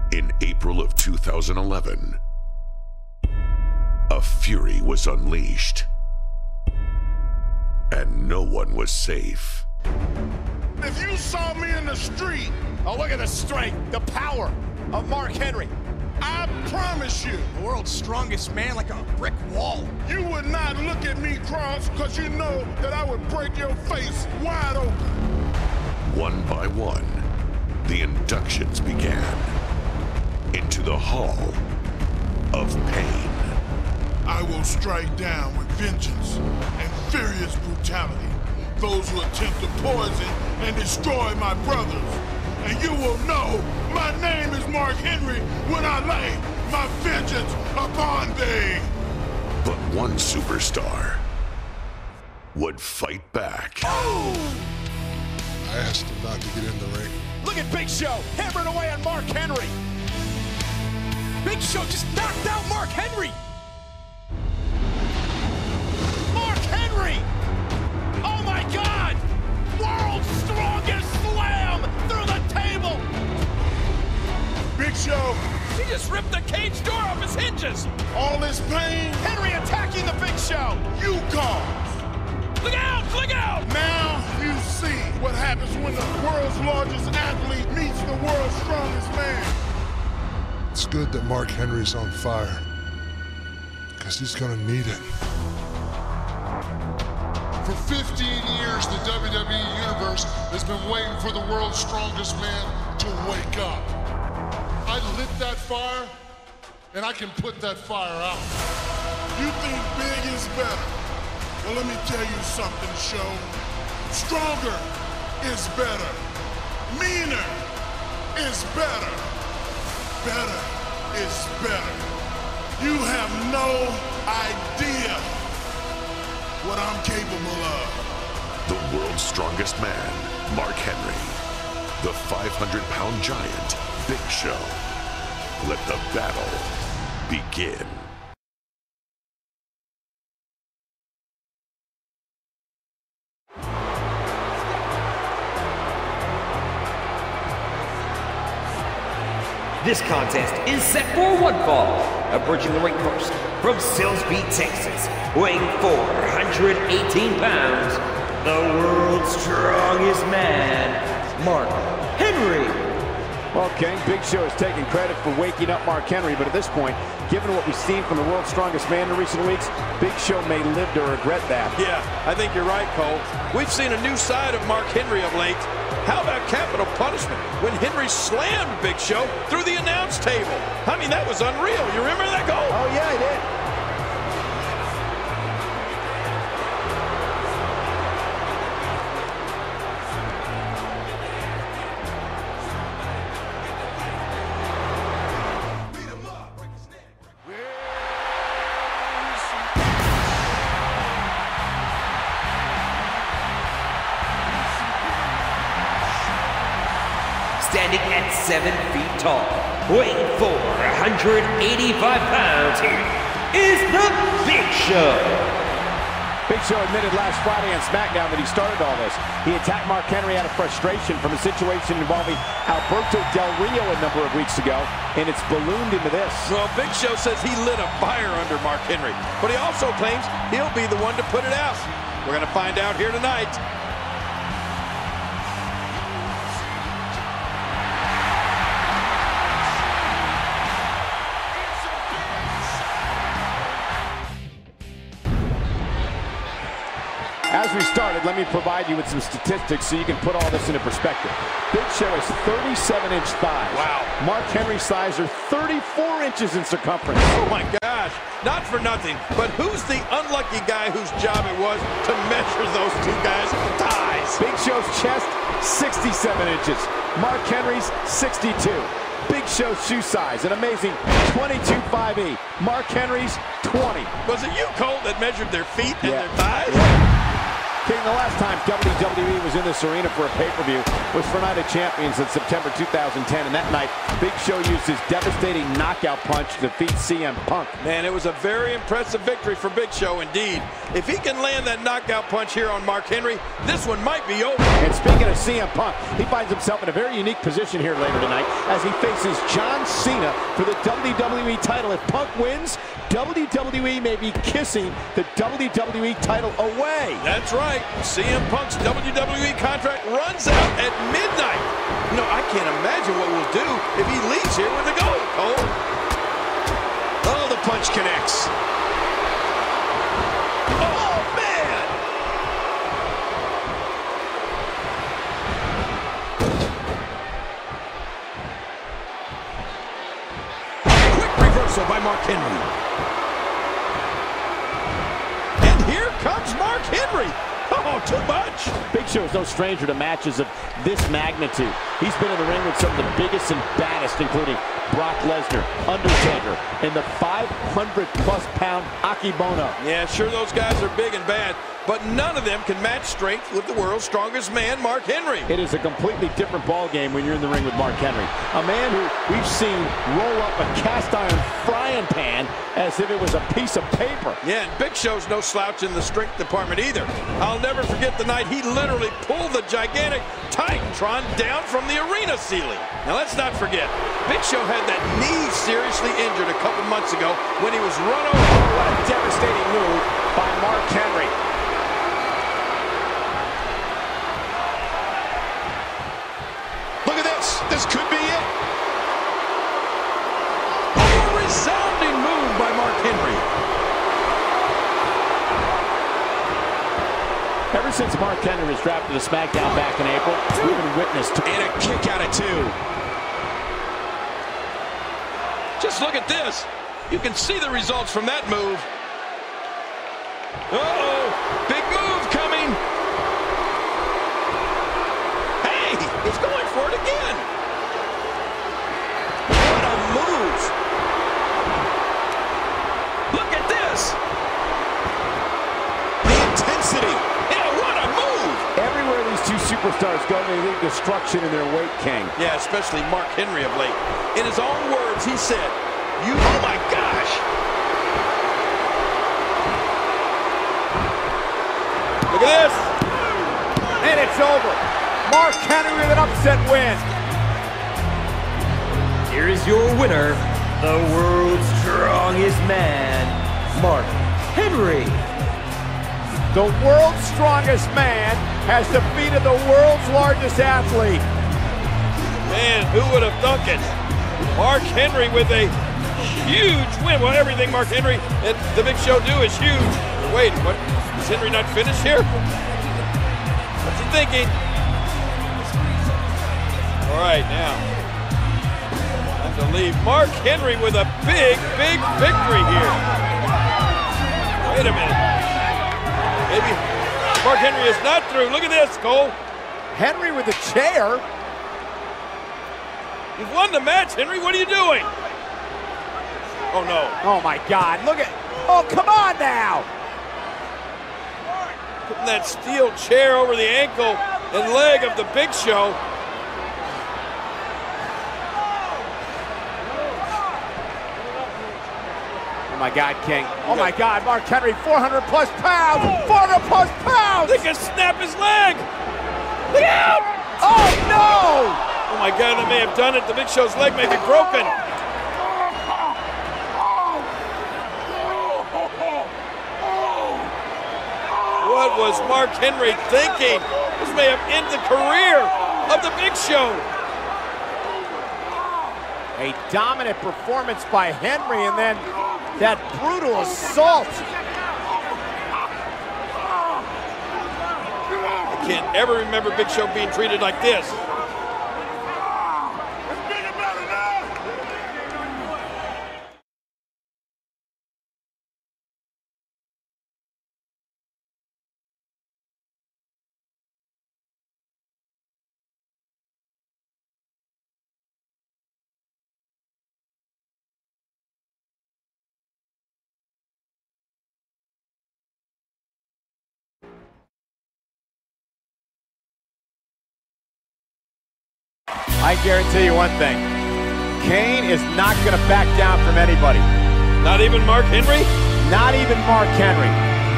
In April of 2011, a fury was unleashed, and no one was safe. If you saw me in the street, oh, look at the strength, the power of Mark Henry. I promise you, The world's strongest man, like a brick wall. you would not look at me cross, because you know that I would break your face wide open. One by one, the inductions began into the Hall of Pain. I will strike down with vengeance and furious brutality those who attempt to poison and destroy my brothers. And you will know my name is Mark Henry when I lay my vengeance upon thee. But one superstar would fight back. I asked him not to get in the ring. Look at Big Show hammering away on Mark Henry. Big Show just knocked out Mark Henry. Mark Henry! Oh my God! World's strongest slam through the table! Big Show, He just ripped the cage door off his hinges. all this pain Henry attacking the Big Show. you caused. Look out! Look out! Now you see what happens when the world's largest athlete meets the world's strongest man. It's good that Mark Henry's on fire, because he's gonna need it. For 15 years, the WWE Universe has been waiting for the world's strongest man to wake up. I lit that fire, and I can put that fire out. You think big is better? Well, let me tell you something, Show. Stronger is better. Meaner is better. Better is better. You have no idea what I'm capable of. The world's strongest man, Mark Henry. The 500-pound giant, Big Show. Let the battle begin. This contest is set for one fall. Approaching the ring first, from Silsbee, Texas, weighing 418 pounds, the world's strongest man, Mark Henry. Well, King, Big Show is taking credit for waking up Mark Henry, but at this point, given what we've seen from the world's strongest man in recent weeks, Big Show may live to regret that. Yeah, I think you're right, Cole. We've seen a new side of Mark Henry of late. How about capital punishment when Henry slammed Big Show through the announce table? I mean, that was unreal. You remember that, Cole? Oh, yeah, I did. Standing at 7 feet tall, weighing 485 pounds, here is the Big Show. Big Show admitted last Friday on SmackDown that he started all this. He attacked Mark Henry out of frustration from a situation involving Alberto Del Rio a number of weeks ago, and it's ballooned into this. Well, Big Show says he lit a fire under Mark Henry, but he also claims he'll be the one to put it out. We're going to find out here tonight. As we started, let me provide you with some statistics so you can put all this into perspective. Big Show has 37-inch thighs. Wow. Mark Henry's thighs are 34 inches in circumference. Oh, my gosh. Not for nothing, but who's the unlucky guy whose job it was to measure those two guys' thighs? Big Show's chest, 67 inches. Mark Henry's, 62. Big Show's shoe size, an amazing 22.5E. Mark Henry's, 20. Was it you, Cole, that measured their feet and Yeah. their thighs? King, the last time WWE was in this arena for a pay-per-view was for Night of Champions in September 2010, and that night, Big Show used his devastating knockout punch to defeat CM Punk. Man, it was a very impressive victory for Big Show indeed. If he can land that knockout punch here on Mark Henry, this one might be over. And speaking of CM Punk, he finds himself in a very unique position here later tonight as he faces John Cena for the WWE title. If Punk wins, WWE may be kissing the WWE title away. That's right. CM Punk's WWE contract runs out at midnight. You know, I can't imagine what we'll do if he leaves here with the gold, Cole. Oh, the punch connects. Oh, man! Quick reversal by Mark Henry. And here comes Mark Henry. Oh, too much. Big Show is no stranger to matches of this magnitude. He's been in the ring with some of the biggest and baddest, including Brock Lesnar, Undertaker, and the 500-plus pound Akebono. Yeah, sure, those guys are big and bad, but none of them can match strength with the world's strongest man, Mark Henry. It is a completely different ballgame when you're in the ring with Mark Henry. A man who we've seen roll up a cast iron frying pan as if it was a piece of paper. Yeah, and Big Show's no slouch in the strength department either. I'll never forget the night he literally pulled the gigantic Titantron down from the arena ceiling. Now let's not forget, Big Show had that knee seriously injured a couple months ago when he was run over. What a devastating move by Mark Henry. Look at this. This could be it. A resounding move by Mark Henry. Ever since Mark Henry was drafted to SmackDown back in April, we've been witness to... And a kick out of two. Just look at this. You can see the results from that move. Uh-oh, big move coming. Hey, he's going for it again. What a move. Look at this. The intensity. Yeah, what a move. Everywhere these two superstars go, they leave destruction in their wake, King. Yeah, especially Mark Henry of late. In his own words, he said, oh my gosh. Look at this. And it's over. Mark Henry with an upset win. Here is your winner, the world's strongest man, Mark Henry. The world's strongest man has defeated the world's largest athlete. Man, who would have thunk it? Mark Henry with a huge win. Well, everything Mark Henry and the Big Show do is huge. Wait, what? Is Henry not finished here? What's he thinking? All right, now. Time to leave. Mark Henry with a big, big victory here. Wait a minute. Maybe Mark Henry is not through. Look at this, Cole. Henry with a chair. You've won the match, Henry. What are you doing? Oh, no. Oh, my God. Look at... Oh, come on now. Putting that steel chair over the ankle and leg of the Big Show. Oh, my God, King. Oh, my God. Mark Henry, 400-plus pounds. 400-plus pounds. They can snap his leg. Look out. Oh, no. Oh, my God, they may have done it. The Big Show's leg may be broken. What was Mark Henry thinking? This may have ended the career of the Big Show. A dominant performance by Henry, and then that brutal assault. I can't ever remember Big Show being treated like this. I guarantee you one thing. Kane is not going to back down from anybody. Not even Mark Henry? Not even Mark Henry.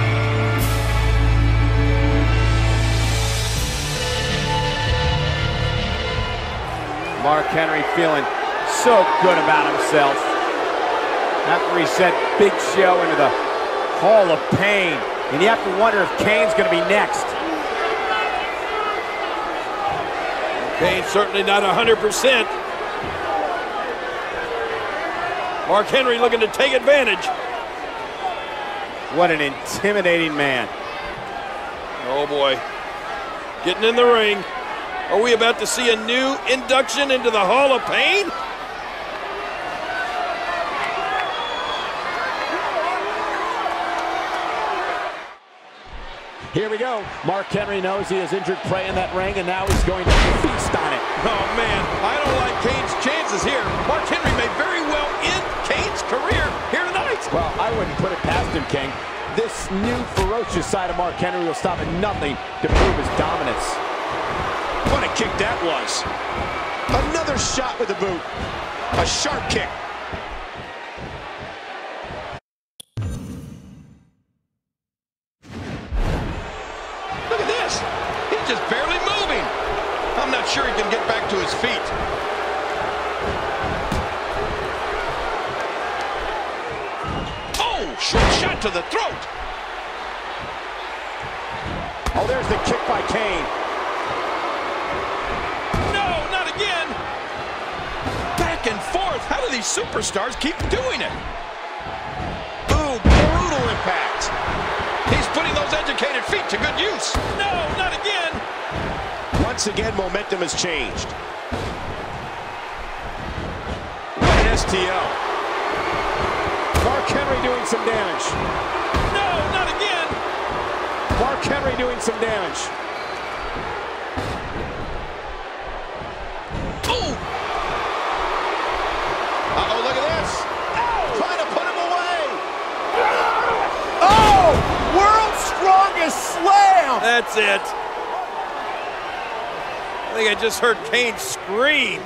Mark Henry feeling so good about himself after he sent Big Show into the Hall of Pain. And you have to wonder if Kane's going to be next. Kane's certainly not 100%. Mark Henry looking to take advantage. What an intimidating man. Oh boy. Getting in the ring. Are we about to see a new induction into the Hall of Pain? Here we go. Mark Henry knows he has injured prey in that ring, and now he's going to feast on it. Oh, man. I don't like Kane's chances here. Mark Henry may very well end Kane's career here tonight. Well, I wouldn't put it past him, King. This new ferocious side of Mark Henry will stop at nothing to prove his dominance. What a kick that was. Another shot with the boot. A sharp kick. Look at this. He's just barely moving. I'm not sure he can get back to his feet. Oh, short shot to the throat. Oh, there's the kick by Kane. No, not again. Back and forth. How do these superstars keep doing it? Ooh, brutal impact. He's putting those educated feet to good use. No, not again. Once again, momentum has changed. What an STO. Mark Henry doing some damage. No, not again. Mark Henry doing some damage. Ooh. Uh-oh, look at this. Trying to put him away. Oh! World's strongest slam! That's it. I think I just heard Kane scream.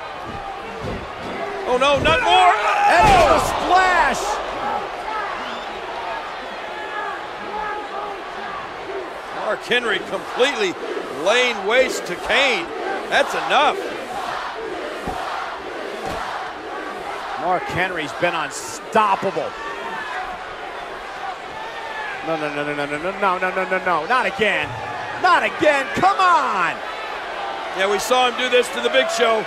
Oh no, not more! And a splash! Mark Henry completely laying waste to Kane. That's enough. Mark Henry's been unstoppable. No, not again. Not again, come on! Yeah, we saw him do this to the Big Show.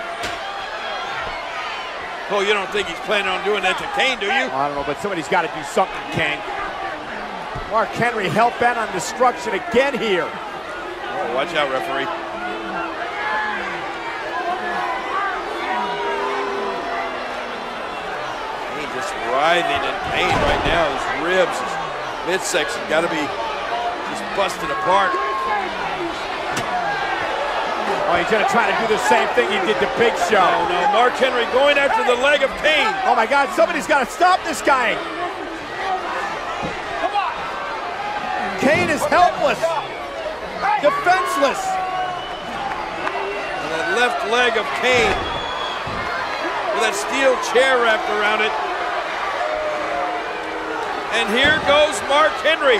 Oh, you don't think he's planning on doing that to Kane, do you? I don't know, but somebody's got to do something, King. Mark Henry hell-bent on destruction again here. Oh, watch out, referee. Kane just writhing in pain right now. His ribs, his midsection got to be just busted apart. Oh, he's going to try to do the same thing he did to Big Show. Oh, no, Mark Henry going after the leg of Kane. Oh, my God, somebody's got to stop this guy. Kane is helpless, defenseless. And that left leg of Kane with that steel chair wrapped around it. And here goes Mark Henry.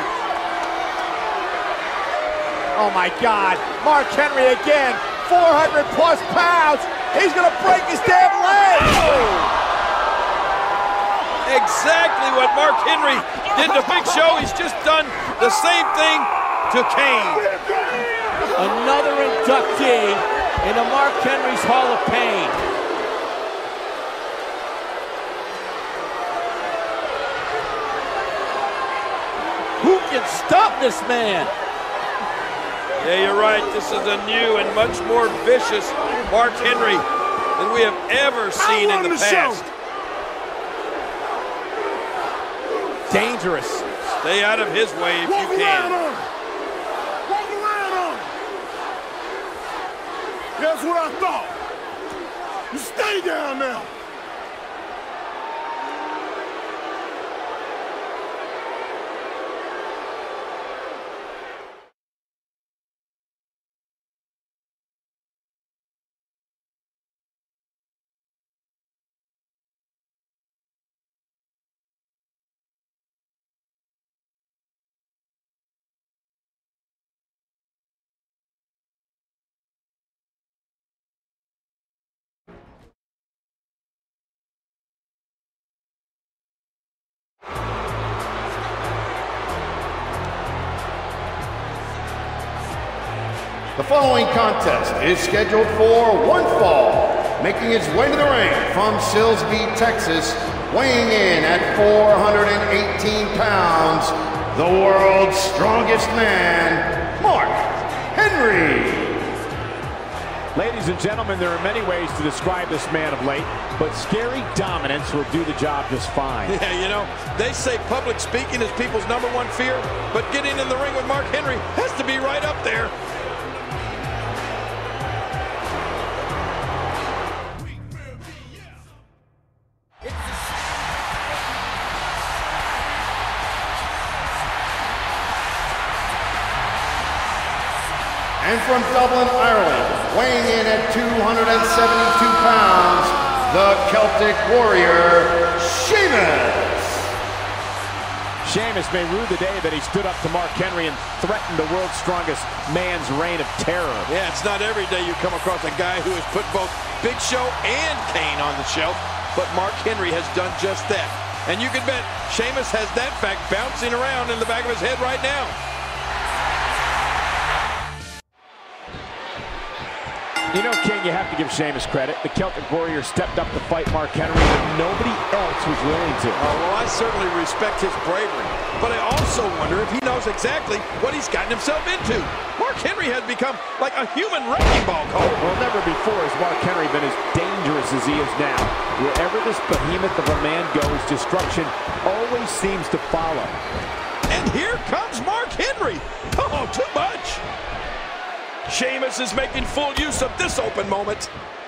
Oh, my God, Mark Henry again. 400 plus pounds. He's gonna break his damn leg. Oh! Exactly what Mark Henry did to Big Show. He's just done the same thing to Kane. Another inductee into Mark Henry's Hall of Pain. Who can stop this man? Yeah, you're right. This is a new and much more vicious Mark Henry than we have ever seen in the past. Dangerous. Stay out of his way if you can. Walk around on him. That's what I thought. You stay down now. The following contest is scheduled for one fall. Making his way to the ring from Silsbee, Texas, weighing in at 418 pounds, the world's strongest man, Mark Henry. Ladies and gentlemen, there are many ways to describe this man of late, but scary dominance will do the job just fine. Yeah, you know, they say public speaking is people's #1 fear, but getting in the ring with Mark Henry has to be right up there. And from Dublin, Ireland, weighing in at 272 pounds, the Celtic Warrior, Sheamus. Sheamus may rue the day that he stood up to Mark Henry and threatened the world's strongest man's reign of terror. Yeah, it's not every day you come across a guy who has put both Big Show and Kane on the shelf, but Mark Henry has done just that. And you can bet Sheamus has that fact bouncing around in the back of his head right now. You know, King, you have to give Sheamus credit. The Celtic Warrior stepped up to fight Mark Henry when nobody else was willing to. Oh, well, I certainly respect his bravery, but I also wonder if he knows exactly what he's gotten himself into. Mark Henry has become like a human wrecking ball, Cole. Well, never before has Mark Henry been as dangerous as he is now. Wherever this behemoth of a man goes, destruction always seems to follow. And here comes Mark Henry. Oh, too much. Sheamus is making full use of this open moment.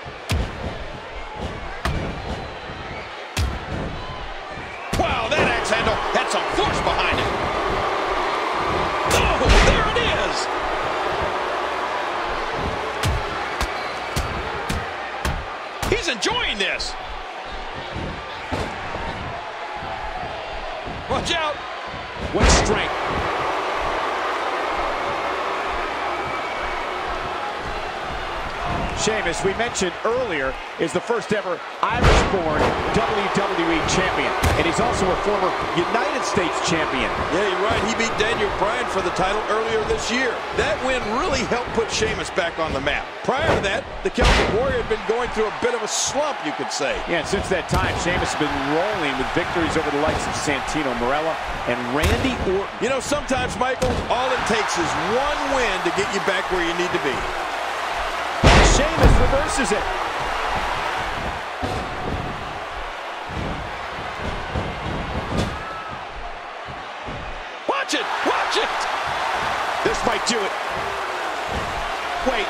Wow, that axe handle had some force behind it. Oh, there it is. He's enjoying this. Watch out. What strength. Sheamus, we mentioned earlier, is the first ever Irish-born WWE champion. And he's also a former United States champion. Yeah, you're right. He beat Daniel Bryan for the title earlier this year. That win really helped put Sheamus back on the map. Prior to that, the Celtic Warrior had been going through a bit of a slump, you could say. Yeah, and since that time, Sheamus has been rolling with victories over the likes of Santino Marella and Randy Orton. You know, sometimes, Michael, all it takes is one win to get you back where you need to be. Sheamus reverses it. Watch it! Watch it! This might do it. Wait.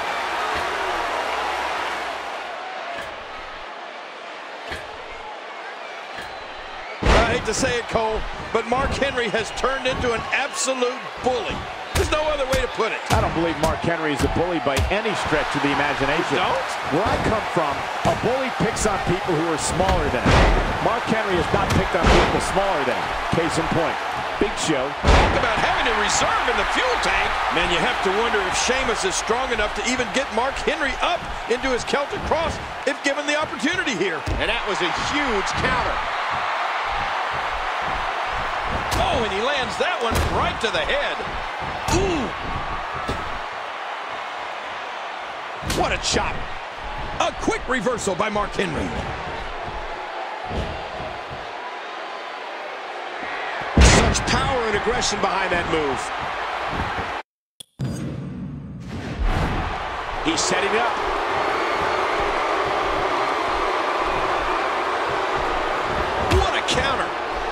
I hate to say it, Cole, but Mark Henry has turned into an absolute bully. There's no other way to put it. I don't believe Mark Henry is a bully by any stretch of the imagination. You don't? Where I come from, a bully picks on people who are smaller than him. Mark Henry has not picked on people smaller than him. Case in point, Big Show. Talk about having a reserve in the fuel tank. Man, you have to wonder if Sheamus is strong enough to even get Mark Henry up into his Celtic cross if given the opportunity here. And that was a huge counter. Oh, and he lands that one right to the head. Ooh. What a chop. A quick reversal by Mark Henry. Such power and aggression behind that move. He's setting up. What a counter.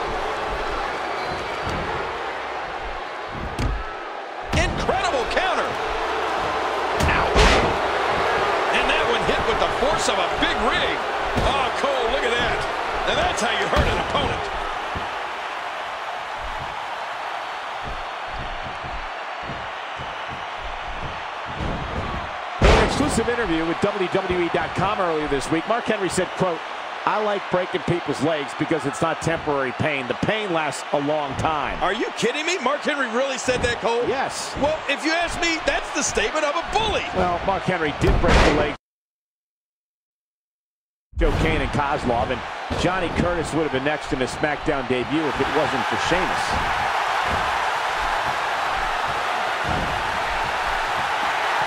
Incredible counter. Ow. And that one hit with the force of a big rig. Oh, Cole, look at that. Now that's how you hurt an opponent. In an exclusive interview with WWE.com earlier this week, Mark Henry said, quote, "I like breaking people's legs because it's not temporary pain. The pain lasts a long time." Are you kidding me? Mark Henry really said that, Cole? Yes. Well, if you ask me, that's the statement of a bully. Well, Mark Henry did break the legs of Joe Kane and Kozlov, and Johnny Curtis would have been next in his SmackDown debut if it wasn't for Sheamus.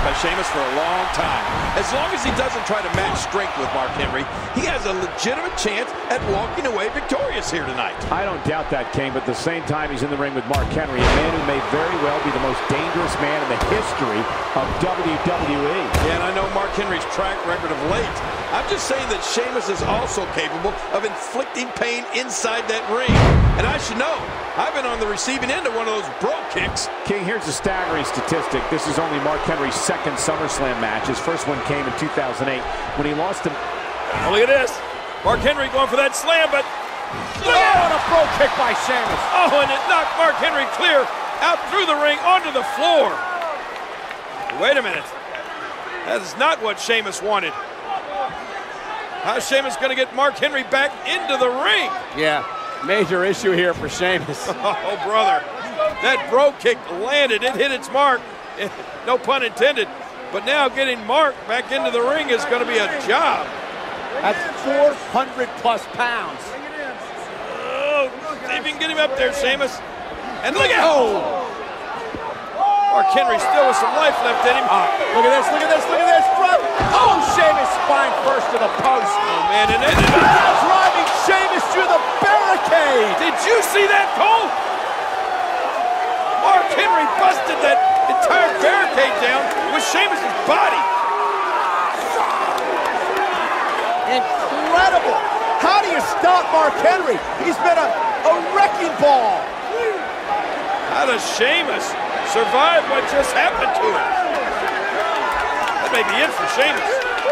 by Sheamus for a long time. As long as he doesn't try to match strength with Mark Henry, he has a legitimate chance at walking away victorious here tonight. I don't doubt that, King, but at the same time, he's in the ring with Mark Henry, a man who may very well be the most dangerous man in the history of WWE. Yeah, and I know Mark Henry's track record of late. I'm just saying that Sheamus is also capable of inflicting pain inside that ring. And I should know, I've been on the receiving end of one of those bro kicks. King, here's a staggering statistic. This is only Mark Henry's second SummerSlam match. His first one came in 2008 when he lost to... Oh, look at this. Mark Henry going for that slam, but... Oh, and a bro kick by Sheamus. Oh, and it knocked Mark Henry clear out through the ring onto the floor. Wait a minute. That is not what Sheamus wanted. How's Sheamus going to get Mark Henry back into the ring? Yeah, major issue here for Sheamus. Oh, brother. That bro kick landed. It hit its mark. No pun intended. But now getting Mark back into the ring is going to be a job. That's 400+ pounds. Oh, see if you can get him up there, Sheamus. And look at... Oh! Mark Henry still with some life left in him. Look at this, look at this, look at this. Front. Oh, Sheamus spine first to the post. Oh, man. And driving Sheamus through the barricade. Did you see that, Cole? Mark Henry busted that entire barricade down with Sheamus' body. Incredible. How do you stop Mark Henry? He's been a wrecking ball. How does Sheamus survive what just happened to him? That may be it for Sheamus.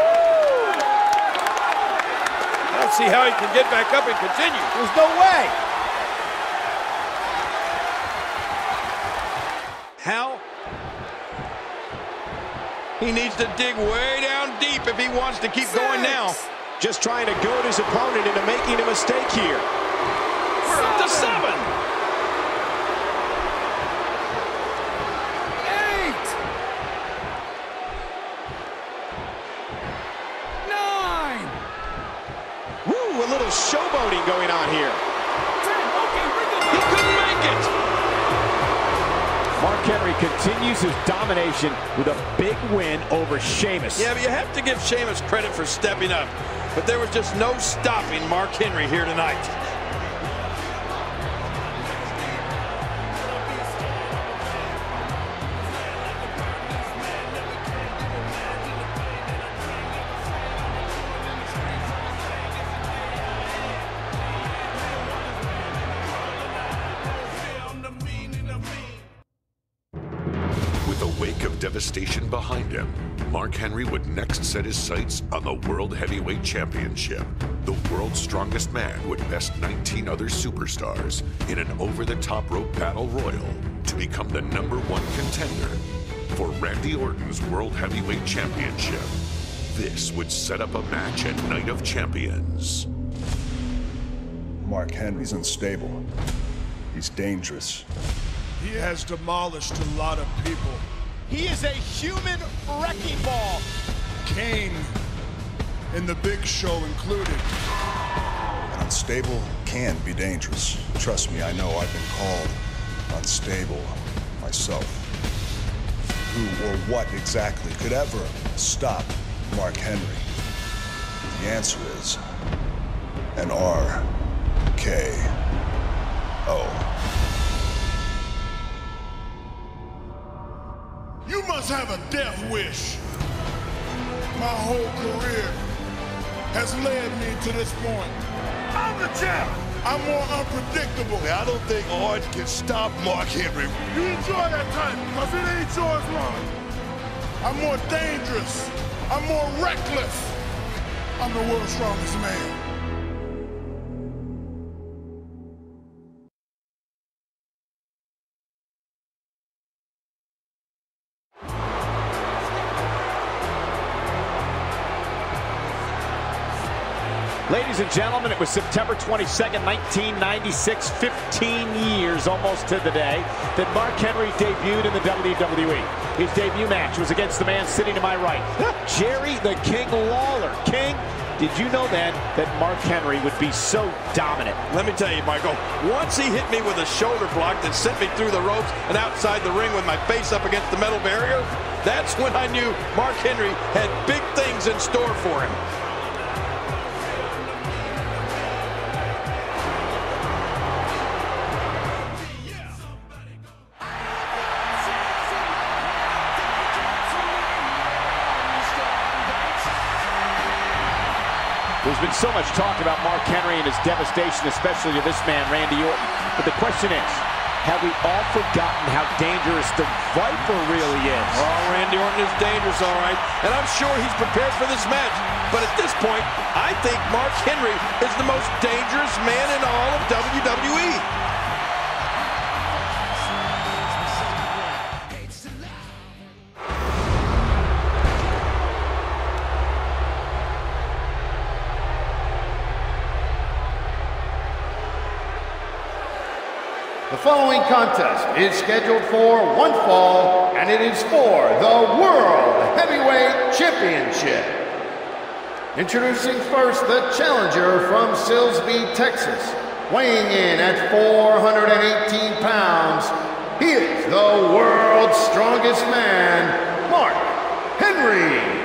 I don't see how he can get back up and continue. There's no way. How? He needs to dig way down deep if he wants to keep going now. Just trying to goad his opponent into making a mistake here. We're up to 7. 9. Woo, a little showboating going on here. 10. He couldn't make it. Mark Henry continues his domination with a big win over Sheamus. Yeah, but you have to give Sheamus credit for stepping up. But there was just no stopping Mark Henry here tonight. With a wake of devastation behind him, Mark Henry would next set his sights on the World Heavyweight Championship. The world's strongest man would best 19 other superstars in an over-the-top rope battle royal to become the #1 contender for Randy Orton's World Heavyweight Championship. This would set up a match at Night of Champions. Mark Henry's unstable. He's dangerous. He has demolished a lot of people. He is a human wrecking ball. Kane and the Big Show included. Unstable can be dangerous. Trust me, I know. I've been called unstable myself. Who or what exactly could ever stop Mark Henry? The answer is an RKO. You must have a death wish. My whole career has led me to this point. I'm the champ. I'm more unpredictable. I don't think Orton can stop Mark Henry. You enjoy that time, because it ain't yours long. I'm more dangerous. I'm more reckless. I'm the world's strongest man. Ladies and gentlemen, it was September 22nd, 1996, 15 years almost to the day, that Mark Henry debuted in the WWE. His debut match was against the man sitting to my right, Jerry the King Lawler. King, Did you know then that Mark Henry would be so dominant? Let me tell you, Michael, once he hit me with a shoulder block that sent me through the ropes and outside the ring with my face up against the metal barrier, that's when I knew Mark Henry had big things in store for him. There's been so much talk about Mark Henry and his devastation, especially to this man, Randy Orton. But the question is, have we all forgotten how dangerous the Viper really is? Oh, Randy Orton is dangerous, all right. And I'm sure he's prepared for this match. But at this point, I think Mark Henry is the most dangerous man in all of WWE. The following contest is scheduled for one fall, and it is for the World Heavyweight Championship. Introducing first the challenger from Silsbee, Texas, weighing in at 418 pounds. He is the world's strongest man, Mark Henry.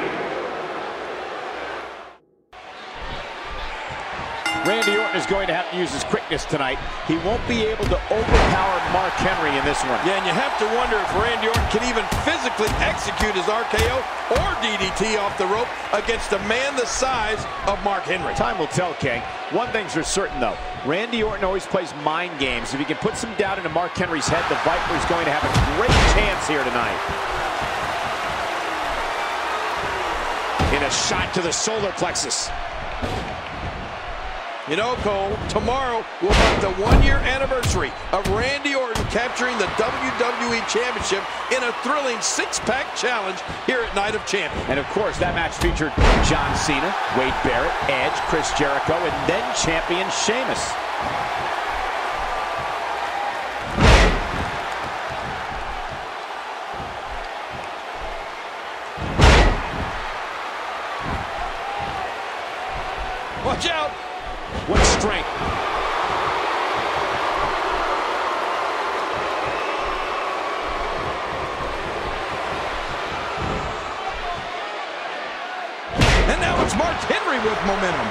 Randy Orton is going to have to use his quickness tonight. He won't be able to overpower Mark Henry in this one. Yeah, and you have to wonder if Randy Orton can even physically execute his RKO or DDT off the rope against a man the size of Mark Henry. Time will tell, King. One thing's for certain, though. Randy Orton always plays mind games. If he can put some doubt into Mark Henry's head, the Viper is going to have a great chance here tonight. In a shot to the solar plexus. You know, Cole, tomorrow will mark the one-year anniversary of Randy Orton capturing the WWE Championship in a thrilling six-pack challenge here at Night of Champions. And, of course, that match featured John Cena, Wade Barrett, Edge, Chris Jericho, and then champion Sheamus. Watch out! What strength. And now it's Mark Henry with momentum.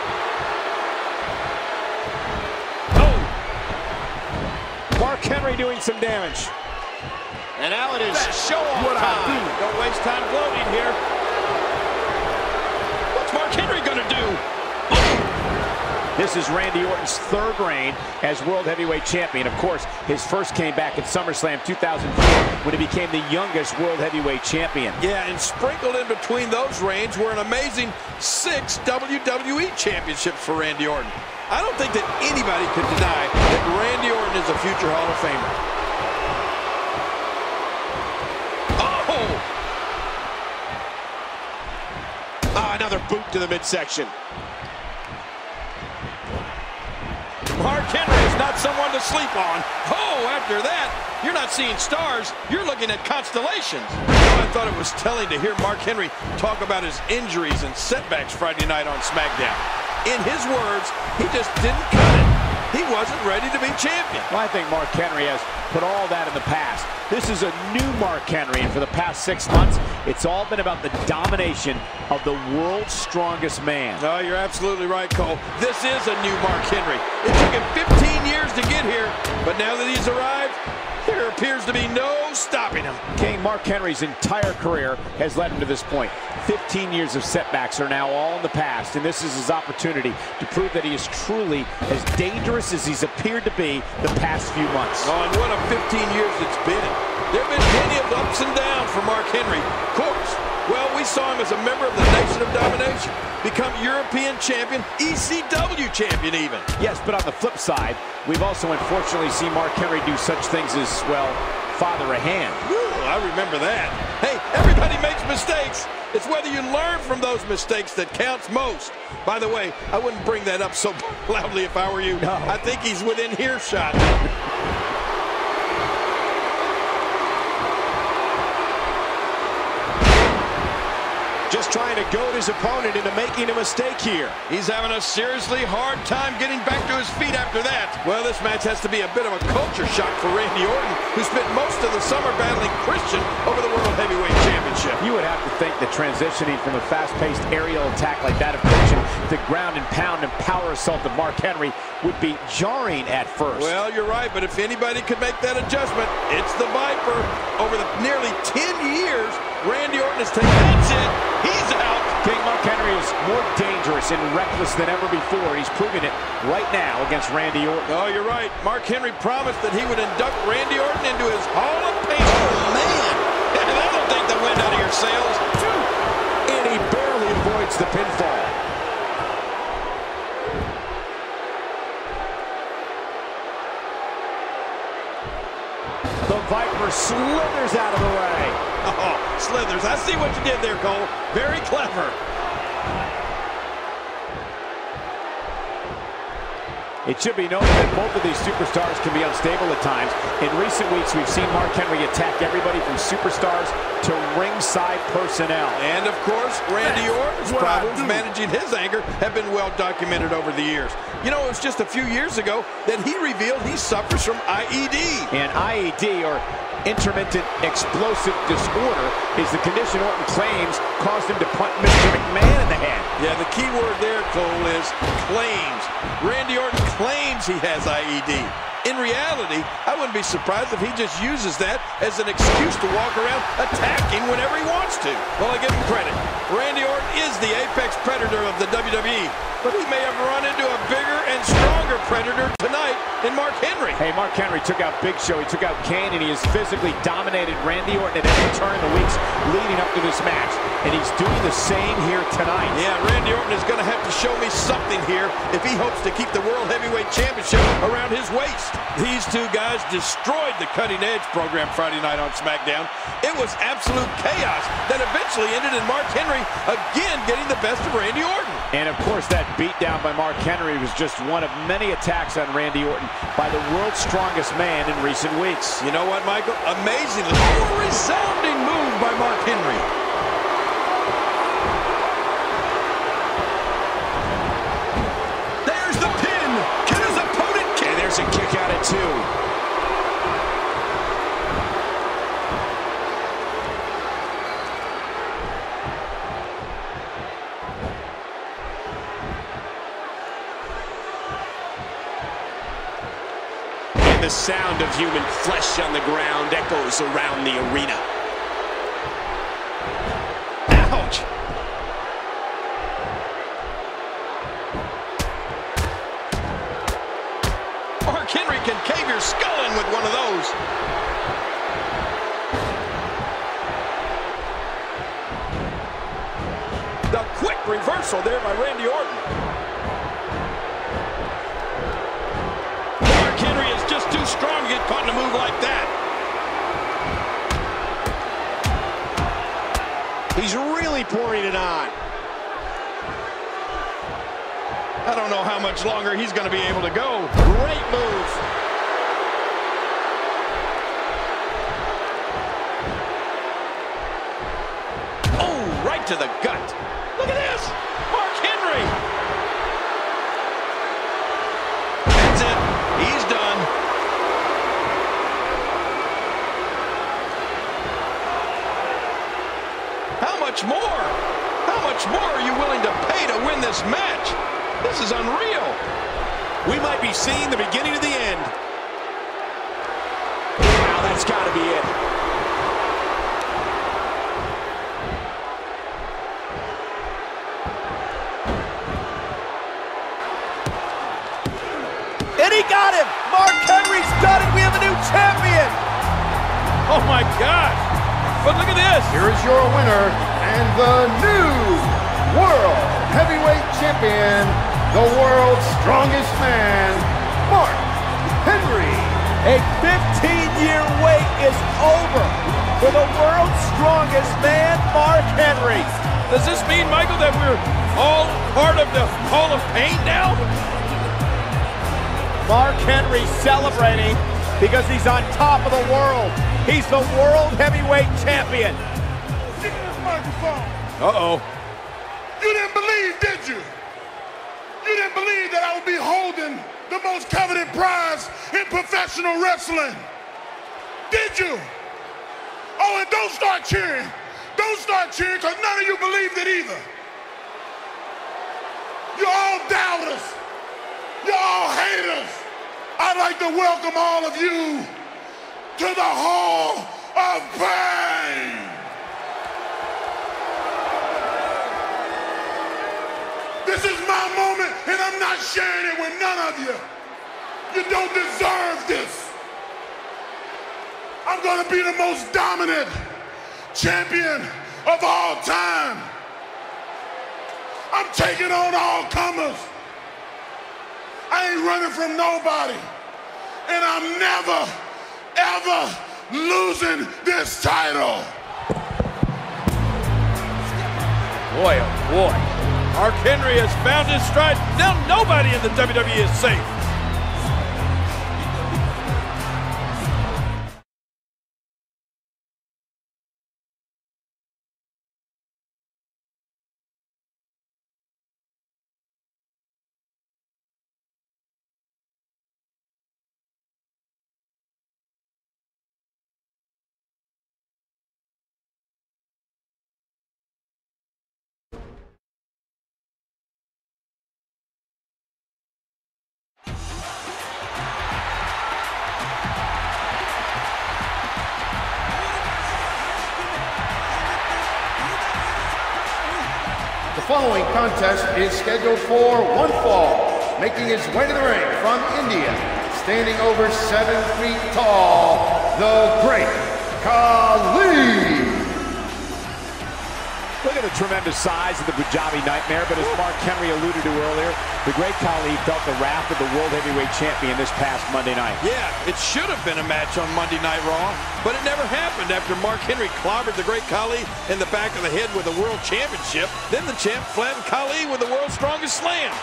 Oh! Mark Henry doing some damage. And now it is show-off time. Don't waste time gloating here. What's Mark Henry gonna do? This is Randy Orton's third reign as World Heavyweight Champion. Of course, his first came back at SummerSlam 2004 when he became the youngest World Heavyweight Champion. Yeah, and sprinkled in between those reigns were an amazing 6 WWE Championships for Randy Orton. I don't think that anybody could deny that Randy Orton is a future Hall of Famer. Oh! Ah, another boot to the midsection. Mark Henry is not someone to sleep on. Oh, after that, you're not seeing stars, you're looking at constellations. I thought it was telling to hear Mark Henry talk about his injuries and setbacks Friday night on SmackDown. In his words, he just didn't cut it. He wasn't ready to be champion. Well, I think Mark Henry has put all that in the past. This is a new Mark Henry, and for the past 6 months, it's all been about the domination of the world's strongest man. Oh, you're absolutely right, Cole. This is a new Mark Henry. It took him 15 years to get here, but now that he's arrived, there appears to be no stopping him. King, Mark Henry's entire career has led him to this point. 15 years of setbacks are now all in the past, and this is his opportunity to prove that he is truly as dangerous as he's appeared to be the past few months. Oh, and what a 15 years it's been. There have been plenty of ups and downs for Mark Henry. Of course, well, we saw him as a member of the Nation of Domination, become European champion, ECW champion even. Yes, but on the flip side, we've also unfortunately seen Mark Henry do such things as, well, father a hand. Ooh, I remember that. Hey, everybody makes mistakes. It's whether you learn from those mistakes that counts most. By the way, I wouldn't bring that up so loudly if I were you. No. I think he's within earshot. just trying to goad his opponent into making a mistake here. He's having a seriously hard time getting back to his feet after that. Well, this match has to be a bit of a culture shock for Randy Orton, who spent most of the summer battling Christian over the World Heavyweight Championship. You would have to think that transitioning from a fast-paced aerial attack like that of Christian to ground and pound and power assault of Mark Henry would be jarring at first. Well, you're right, but if anybody could make that adjustment, it's the Viper. Over the nearly 10 years, Randy Orton has taken. That's it. He's out. King Mark Henry is more dangerous and reckless than ever before. He's proving it right now against Randy Orton. Oh, you're right. Mark Henry promised that he would induct Randy Orton into his Hall of Fame. Oh, man. That'll take the wind out of your sails. And he barely avoids the pinfall. The Viper slithers out of the way. Oh, slithers. I see what you did there, Cole. Very clever. It should be noted that both of these superstars can be unstable at times. In recent weeks, we've seen Mark Henry attack everybody from superstars to ringside personnel. And, of course, Randy Orton's problems managing his anger have been well documented over the years. You know, it was just a few years ago that he revealed he suffers from IED. And IED, or intermittent explosive disorder, is the condition Orton claims caused him to punt Mr. McMahon in the head. Yeah, the key word there, Cole, is claims. Randy Orton claims he has IED. In reality, I wouldn't be surprised if he just uses that as an excuse to walk around attacking whenever he wants to. Well, I give him credit. Randy Orton is the apex predator of the WWE, but he may have run into a bigger and stronger predator tonight in Mark Henry. Hey, Mark Henry took out Big Show, he took out Kane, and he has physically dominated Randy Orton at every turn in the weeks leading up to this match. And he's doing the same here tonight. Yeah, Randy Orton is going to have to show me something here if he hopes to keep the World Heavyweight Championship around his waist. These two guys destroyed the Cutting Edge program Friday night on SmackDown. It was absolute chaos that eventually ended in Mark Henry again getting the best of Randy Orton. And of course, that beatdown by Mark Henry was just one of many attacks on Randy Orton by the world's strongest man in recent weeks. You know what, Michael? Amazingly, a resounding move by Mark Henry. There's the pin. Can his opponent kick? And there's a kick out at 2. The sound of human flesh on the ground echoes around the arena. Ouch! Mark Henry can cave your skull in with one of those. The quick reversal there by Randy Orton. Just too strong to get caught in a move like that. He's really pouring it on. I don't know how much longer he's going to be able to go. Great move. Oh, right to the gut. Look at this. Mark Henry. That's it. He's done. How much more? How much more are you willing to pay to win this match? This is unreal. We might be seeing the beginning of the end. Wow, that's got to be it. And he got him! Mark Henry's done it! We have a new champion! Oh my gosh! But look at this! Here is your winner and the new World Heavyweight Champion, the world's strongest man, Mark Henry. A 15-year wait is over for the world's strongest man, Mark Henry. Does this mean, Michael, that we're all part of the Hall of Fame now? Mark Henry celebrating because he's on top of the world. He's the World Heavyweight Champion. Stick in this microphone. Uh-oh. You didn't believe, did you? You didn't believe that I would be holding the most coveted prize in professional wrestling. Did you? Oh, and don't start cheering. Don't start cheering, because none of you believed it either. You're all doubters. You're all haters. I'd like to welcome all of you to the Hall of Pain. This is my moment, and I'm not sharing it with none of you. You don't deserve this. I'm gonna be the most dominant champion of all time. I'm taking on all comers. I ain't running from nobody. And I'm never, ever losing this title. Boy, oh boy. Mark Henry has found his stride. Now nobody in the WWE is safe. The following contest is scheduled for one fall. Making his way to the ring from India, standing over 7 feet tall, the Great Khali. Look at the tremendous size of the Punjabi Nightmare, but as Mark Henry alluded to earlier, the Great Khali felt the wrath of the World Heavyweight Champion this past Monday night. Yeah, it should have been a match on Monday Night Raw, but it never happened after Mark Henry clobbered the Great Khali in the back of the head with the World Championship. Then the champ flattened Khali with the World's Strongest Slam.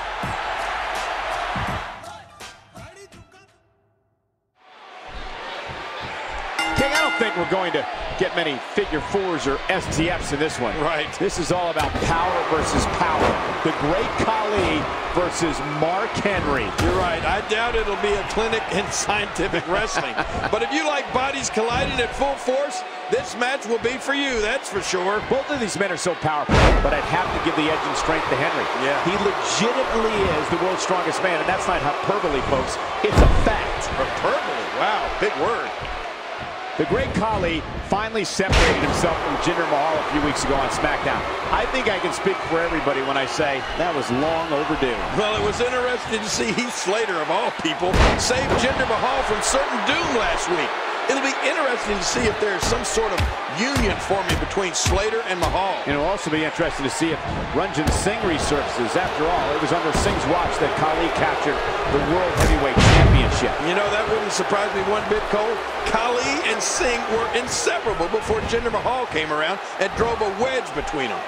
King, I don't think we're going to get many figure fours or STFs in this one. Right. This is all about power versus power. The Great Khali versus Mark Henry. You're right. I doubt it'll be a clinic in scientific wrestling. But if you like bodies colliding at full force, this match will be for you, that's for sure. Both of these men are so powerful, but I'd have to give the edge in strength to Henry. Yeah. He legitimately is the world's strongest man, and that's not hyperbole, folks. It's a fact. Hyperbole? Wow, big word. The Great Khali finally separated himself from Jinder Mahal a few weeks ago on SmackDown. I think I can speak for everybody when I say that was long overdue. Well, it was interesting to see Heath Slater, of all people, save Jinder Mahal from certain doom last week. It'll be interesting to see if there's some sort of union forming between Slater and Mahal. And it'll also be interesting to see if Ranjit Singh resurfaces. After all, it was under Singh's watch that Khali captured the World Heavyweight Championship. You know, that wouldn't surprise me one bit, Cole. Khali and Singh were inseparable before Jinder Mahal came around and drove a wedge between them.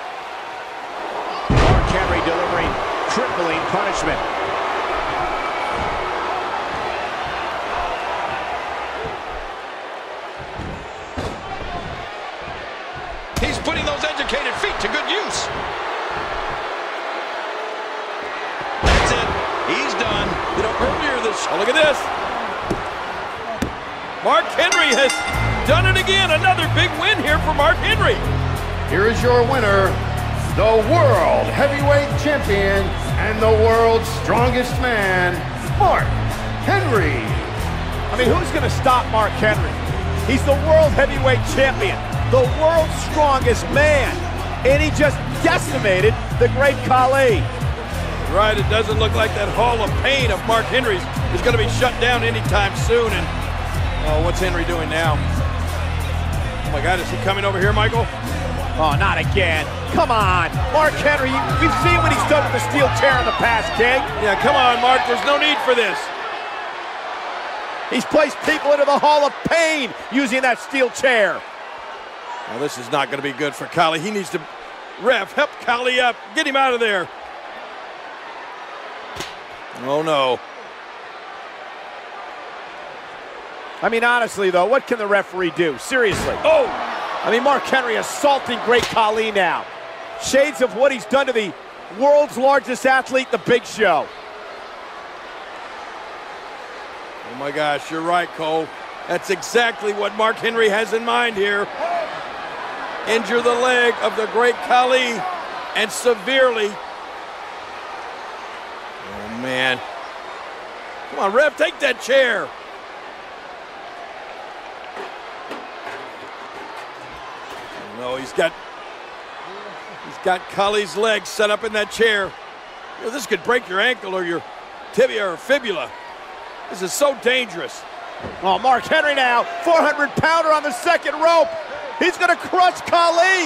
Mark Henry delivering crippling punishment. He's putting those educated feet to good use. That's it. He's done. You know, earlier this... Oh, look at this. Mark Henry has done it again. Another big win here for Mark Henry. Here is your winner, the World Heavyweight Champion and the world's strongest man, Mark Henry. I mean, who's going to stop Mark Henry? He's the World Heavyweight Champion, the world's strongest man, and he just decimated the Great Khali. Right, it doesn't look like that Hall of Pain of Mark Henry's is going to be shut down anytime soon. And oh, what's Henry doing now? Oh my God, is he coming over here, Michael? Oh, not again. Come on. Mark Henry, we've seen what he's done with the steel chair in the past, King. Yeah, come on, Mark. There's no need for this. He's placed people into the Hall of Pain using that steel chair. Well, this is not going to be good for Khali. He needs to, ref, help Khali up. Get him out of there. Oh, no. I mean, honestly, though, what can the referee do? Seriously. Oh! I mean, Mark Henry assaulting Great Khali now. Shades of what he's done to the world's largest athlete, The Big Show. Oh my gosh, you're right, Cole. That's exactly what Mark Henry has in mind here. Injure the leg of the Great Khali, and severely. Oh man. Come on, ref, take that chair. No, he's got Khali's leg set up in that chair. You know, this could break your ankle or your tibia or fibula. This is so dangerous. Oh, Mark Henry now, 400-pounder on the second rope. He's gonna crush Khali.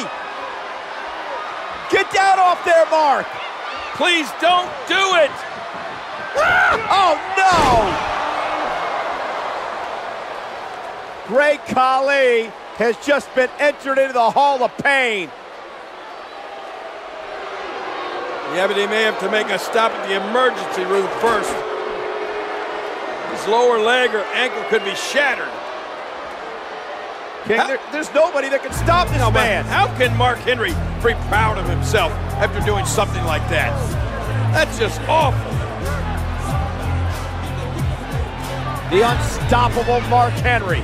Get down off there, Mark. Please don't do it. Oh no! Great Khali has just been entered into the Hall of Pain. Yeah, but he may have to make a stop at the emergency room first. His lower leg or ankle could be shattered. King, there's nobody that can stop this man. How can Mark Henry be proud of himself after doing something like that? That's just awful. The unstoppable Mark Henry.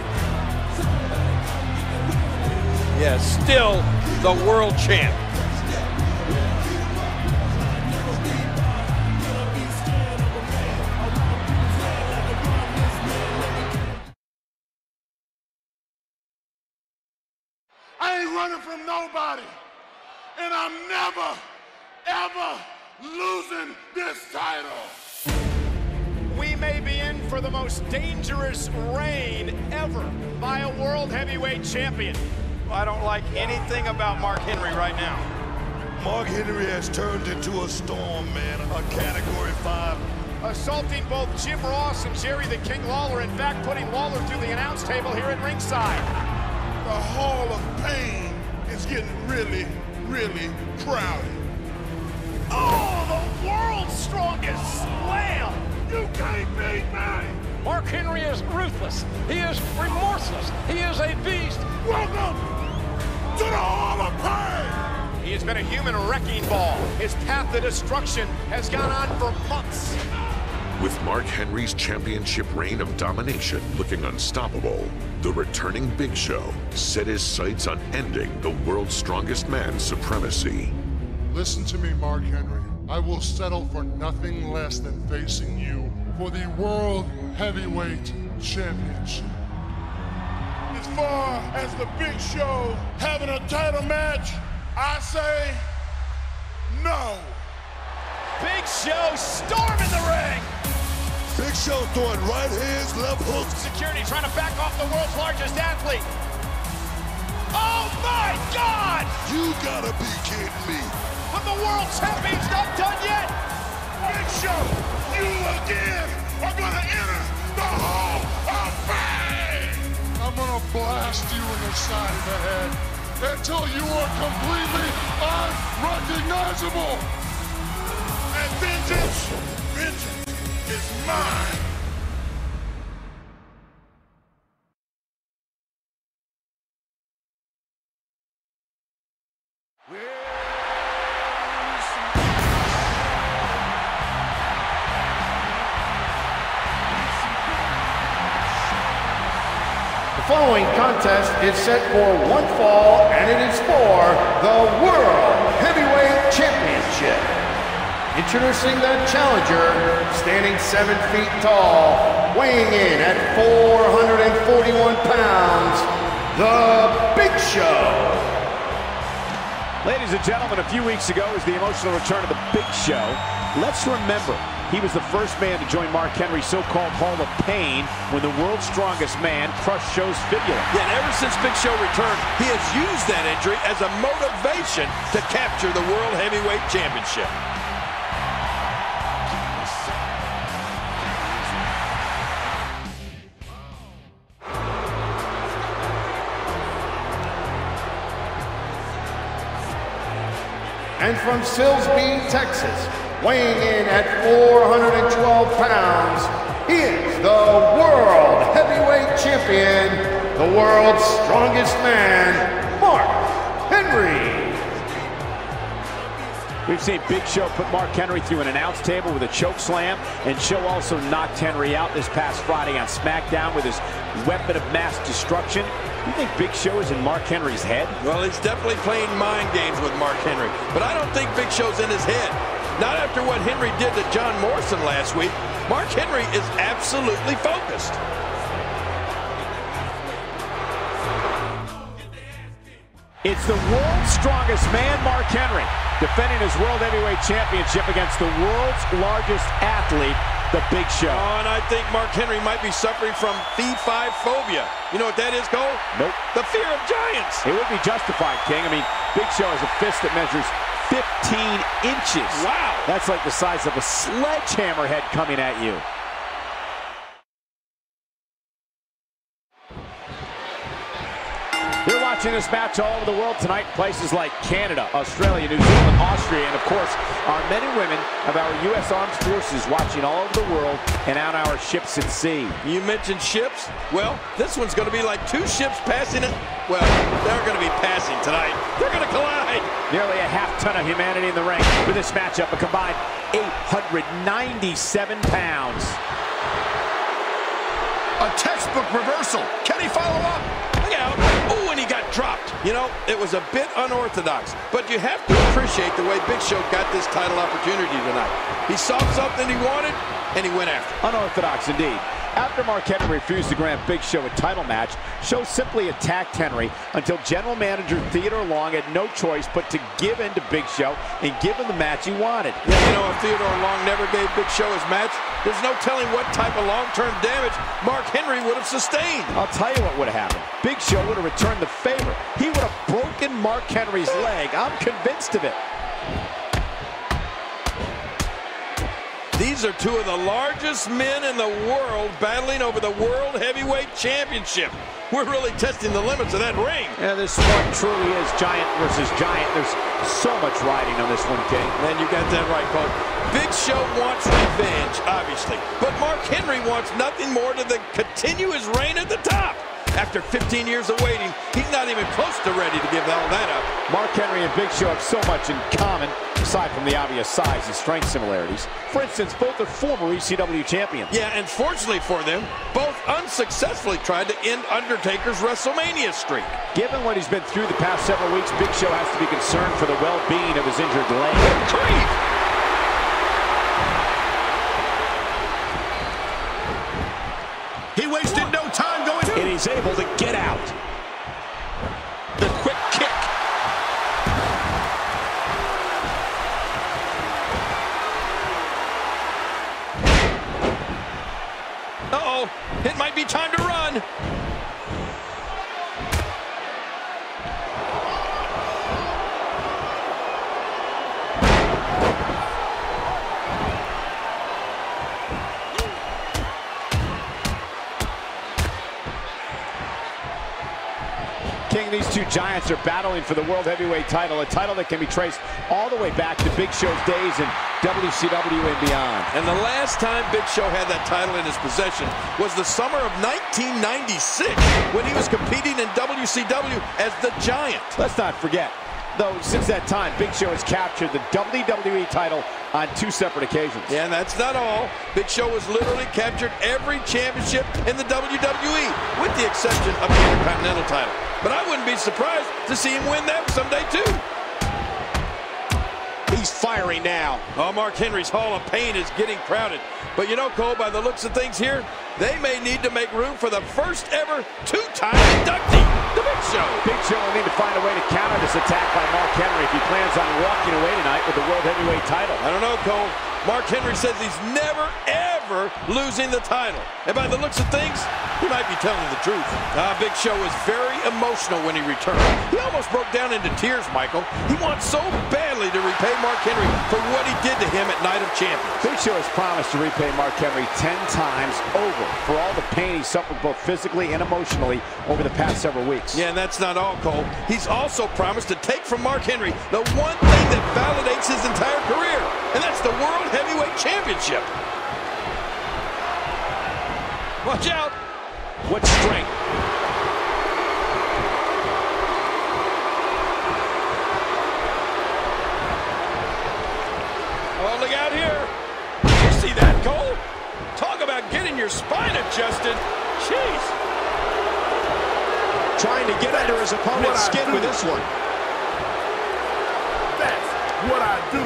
Yeah, still the world champ. I ain't running from nobody. And I'm never, ever losing this title. We may be in for the most dangerous reign ever by a world heavyweight champion. I don't like anything about Mark Henry right now. Mark Henry has turned into a storm, man, a Category 5. Assaulting both Jim Ross and Jerry the King Lawler, in fact putting Lawler through the announce table here at ringside. The Hall of Pain is getting really, really crowded. Oh, the world's strongest slam! You can't beat me! Mark Henry is ruthless. He is remorseless. He is a beast. Welcome to the Hall of Pain! He has been a human wrecking ball. His path to destruction has gone on for months. With Mark Henry's championship reign of domination looking unstoppable, the returning Big Show set his sights on ending the world's strongest man's supremacy. Listen to me, Mark Henry. I will settle for nothing less than facing you for the World Heavyweight Championship. As far as the Big Show having a title match, I say no. Big Show storming the ring. Big Show throwing right hands, left hooks. Security trying to back off the world's largest athlete. Oh my God! You gotta be kidding me. But the world champion's not done yet. Big Show, you again are gonna enter the Hall of Fame. I'm gonna blast you in the side of the head until you are completely unrecognizable. And vengeance is mine. The following contest is set for one fall, and it is for the World Heavyweight Championship. Introducing the challenger, standing 7 feet tall, weighing in at 441 pounds, The Big Show. Ladies and gentlemen, a few weeks ago was the emotional return of The Big Show. Let's remember, he was the first man to join Mark Henry's so-called Hall of Pain when the world's strongest man crushed Show's fibula. Yet ever since Big Show returned, he has used that injury as a motivation to capture the World Heavyweight Championship. And from Silsbee, Texas, weighing in at 412 pounds, he is the World Heavyweight Champion, the world's strongest man, Mark Henry. We've seen Big Show put Mark Henry through an announce table with a choke slam, and Show also knocked Henry out this past Friday on SmackDown with his weapon of mass destruction. You think Big Show is in Mark Henry's head? Well, he's definitely playing mind games with Mark Henry, but I don't think Big Show's in his head. Not after what Henry did to John Morrison last week. Mark Henry is absolutely focused. It's the world's strongest man, Mark Henry, defending his World Heavyweight Championship against the world's largest athlete, the Big Show. Oh, and I think Mark Henry might be suffering from Fee-Fi phobia. You know what that is, Cole? Nope. The fear of giants. It would be justified, King. I mean, Big Show has a fist that measures 15 inches. Wow. That's like the size of a sledgehammer head coming at you. You're watching this match all over the world tonight, places like Canada, Australia, New Zealand, Austria, and of course, our men and women of our U.S. Armed Forces watching all over the world and on our ships at sea. You mentioned ships? Well, this one's going to be like two ships passing it. Well, they're going to be passing tonight. They're going to collide. Nearly a half-ton of humanity in the ring for this matchup, a combined 897 pounds. A textbook reversal. Can he follow up? Look out. Oh, and he got dropped. You know, it was a bit unorthodox, but you have to appreciate the way Big Show got this title opportunity tonight. He saw something he wanted, and he went after it. Unorthodox indeed. After Mark Henry refused to grant Big Show a title match, Show simply attacked Henry until General Manager Theodore Long had no choice but to give in to Big Show and give him the match he wanted. Yeah, you know, if Theodore Long never gave Big Show his match, there's no telling what type of long-term damage Mark Henry would have sustained. I'll tell you what would have happened. Big Show would have returned the favor. He would have broken Mark Henry's leg. I'm convinced of it. These are two of the largest men in the world battling over the World Heavyweight Championship. We're really testing the limits of that ring. Yeah, this one truly is giant versus giant. There's so much riding on this one, King. And you got that right, Cole. Big Show wants revenge, obviously. But Mark Henry wants nothing more than continue his reign at the top. After 15 years of waiting, he's not even close to ready to give all that up. Mark Henry and Big Show have so much in common, aside from the obvious size and strength similarities. For instance, both are former ECW champions. Yeah, and fortunately for them, both unsuccessfully tried to end Undertaker's WrestleMania streak. Given what he's been through the past several weeks, Big Show has to be concerned for the well-being of his injured leg. Grief! He wasted no time going and he's able to get out. The quick kick. Uh-oh, it might be time to run. King, these two giants are battling for the World Heavyweight title, a title that can be traced all the way back to Big Show's days in WCW and beyond. And the last time Big Show had that title in his possession was the summer of 1996 when he was competing in WCW as the Giant. Let's not forget, though, since that time, Big Show has captured the WWE title on 2 separate occasions. Yeah, and that's not all. Big Show has literally captured every championship in the WWE, with the exception of the Intercontinental title. But I wouldn't be surprised to see him win that someday, too. He's firing now. Oh, Mark Henry's Hall of Pain is getting crowded. But you know, Cole, by the looks of things here, they may need to make room for the first ever 2-time inductee, the Big Show. Big Show will need to find a way to counter this attack by Mark Henry if he plans on walking away tonight with the World Heavyweight title. I don't know, Cole. Mark Henry says he's never, ever losing the title. And by the looks of things, he might be telling the truth. Big Show was very emotional when he returned. He almost broke down into tears, Michael. He wants so badly to repay Mark Henry for what he did to him at Night of Champions. Big Show has promised to repay Mark Henry 10 times over for all the pain he suffered both physically and emotionally over the past several weeks. Yeah, and that's not all, Cole. He's also promised to take from Mark Henry the one thing that validates his entire career, and that's the World Heavyweight Championship. Watch out. What strength. your spine adjusted. Jeez. Trying to get under his opponent's skin with this one. That's what I do.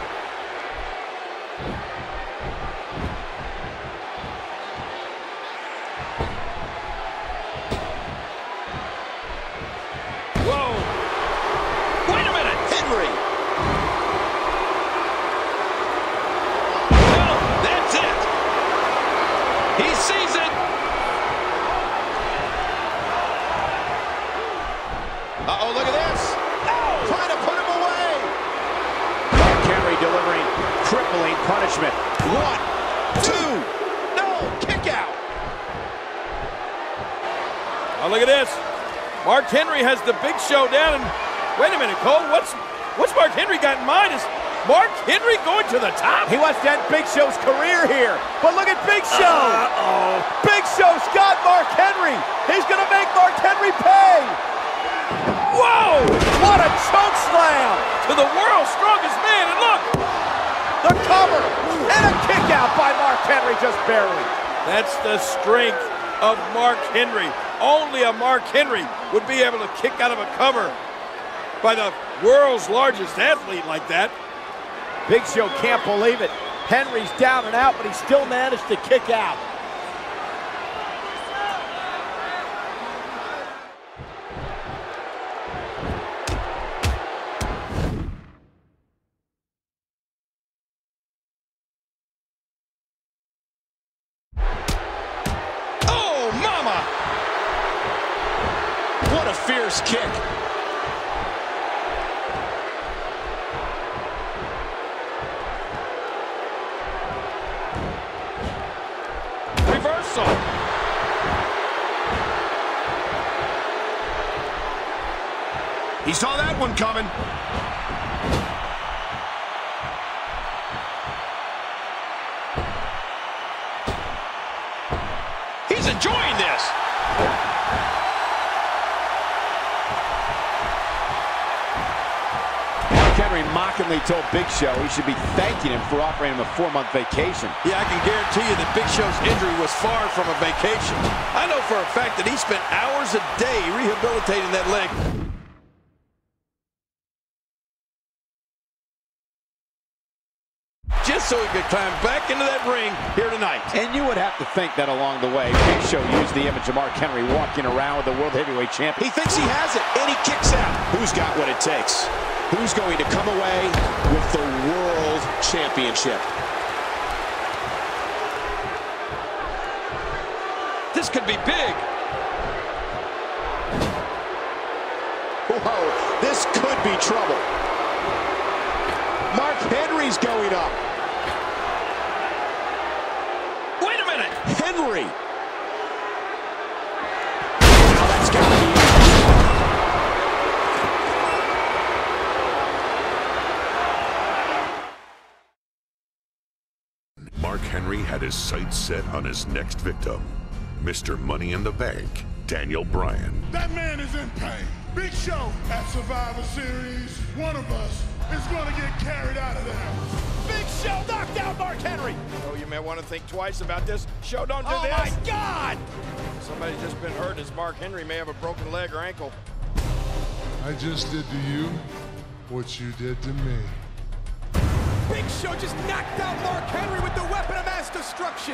Whoa. Wait a minute. Henry. Well, that's it. He sees it. Uh-oh, look at this. Oh. Trying to put him away. Mark Henry delivering crippling punishment. 1, 2. No, kick out. Oh, look at this. Mark Henry has the Big Show down, and wait a minute, Cole, what's Mark Henry got in mind? Is Mark Henry going to the top? He wants to end Big Show's career here, but look at Big Show. Uh-oh. Big Show's got Mark Henry. He's going to make Mark Henry pay. Whoa! What a choke slam. To the world's strongest man, and look! The cover, and a kick out by Mark Henry, just barely. That's the strength of Mark Henry. Only a Mark Henry would be able to kick out of a cover by the world's largest athlete like that. Big Show can't believe it. Henry's down and out, but he still managed to kick out. Oh, mama. What a fierce kick. Reversal. He saw that one coming. He's enjoying this. Henry mockingly told Big Show he should be thanking him for offering him a 4-month vacation. Yeah, I can guarantee you that Big Show's injury was far from a vacation. I know for a fact that he spent hours a day rehabilitating that leg. Just so he could climb back into that ring here tonight. And you would have to think that along the way, Big Show used the image of Mark Henry walking around with the World Heavyweight Champion. He thinks he has it, and he kicks out. Who's got what it takes? Who's going to come away with the World Championship? This could be big. Whoa, this could be trouble. Mark Henry's going up. Wait a minute. Henry. Now that's got to be it. Mark Henry had his sights set on his next victim, Mr. Money in the Bank, Daniel Bryan. That man is in pain. Big Show at Survivor Series. One of us is going to get carried out of there. Big Show knocked out Mark Henry. Oh, you may want to think twice about this. Show, don't do this. Oh, my God. Somebody's just been hurt as Mark Henry may have a broken leg or ankle. I just did to you what you did to me. Big Show just knocked out Mark Henry with the weapon of mass destruction.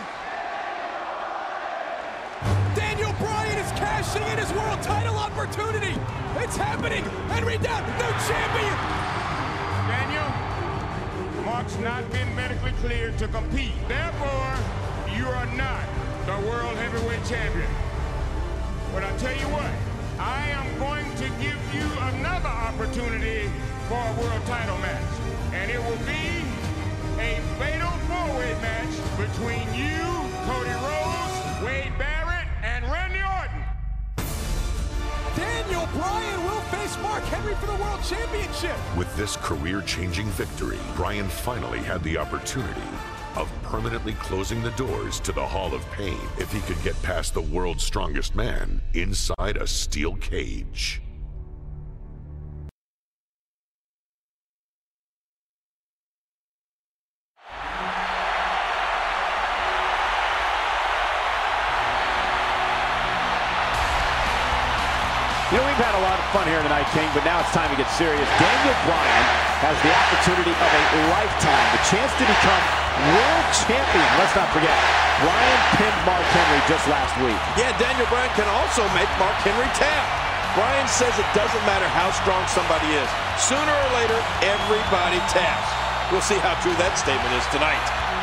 Daniel Bryan is cashing in his world title opportunity. It's happening. Henry down, new champion. Daniel, Mark's not been medically cleared to compete. Therefore, you are not the World Heavyweight Champion. But I tell you what, I am going to give you another opportunity for a world title match. And it will be a fatal four-way match between you, Cody Rhodes, Wade Barrett, and Randy Orton. Daniel Bryan will face Mark Henry for the World Championship. With this career-changing victory, Bryan finally had the opportunity of permanently closing the doors to the Hall of Pain if he could get past the world's strongest man inside a steel cage. We've had a lot of fun here tonight, King, but now it's time to get serious. Daniel Bryan has the opportunity of a lifetime, the chance to become world champion. Let's not forget, Bryan pinned Mark Henry just last week. Yeah, Daniel Bryan can also make Mark Henry tap. Bryan says it doesn't matter how strong somebody is. Sooner or later, everybody taps. We'll see how true that statement is tonight.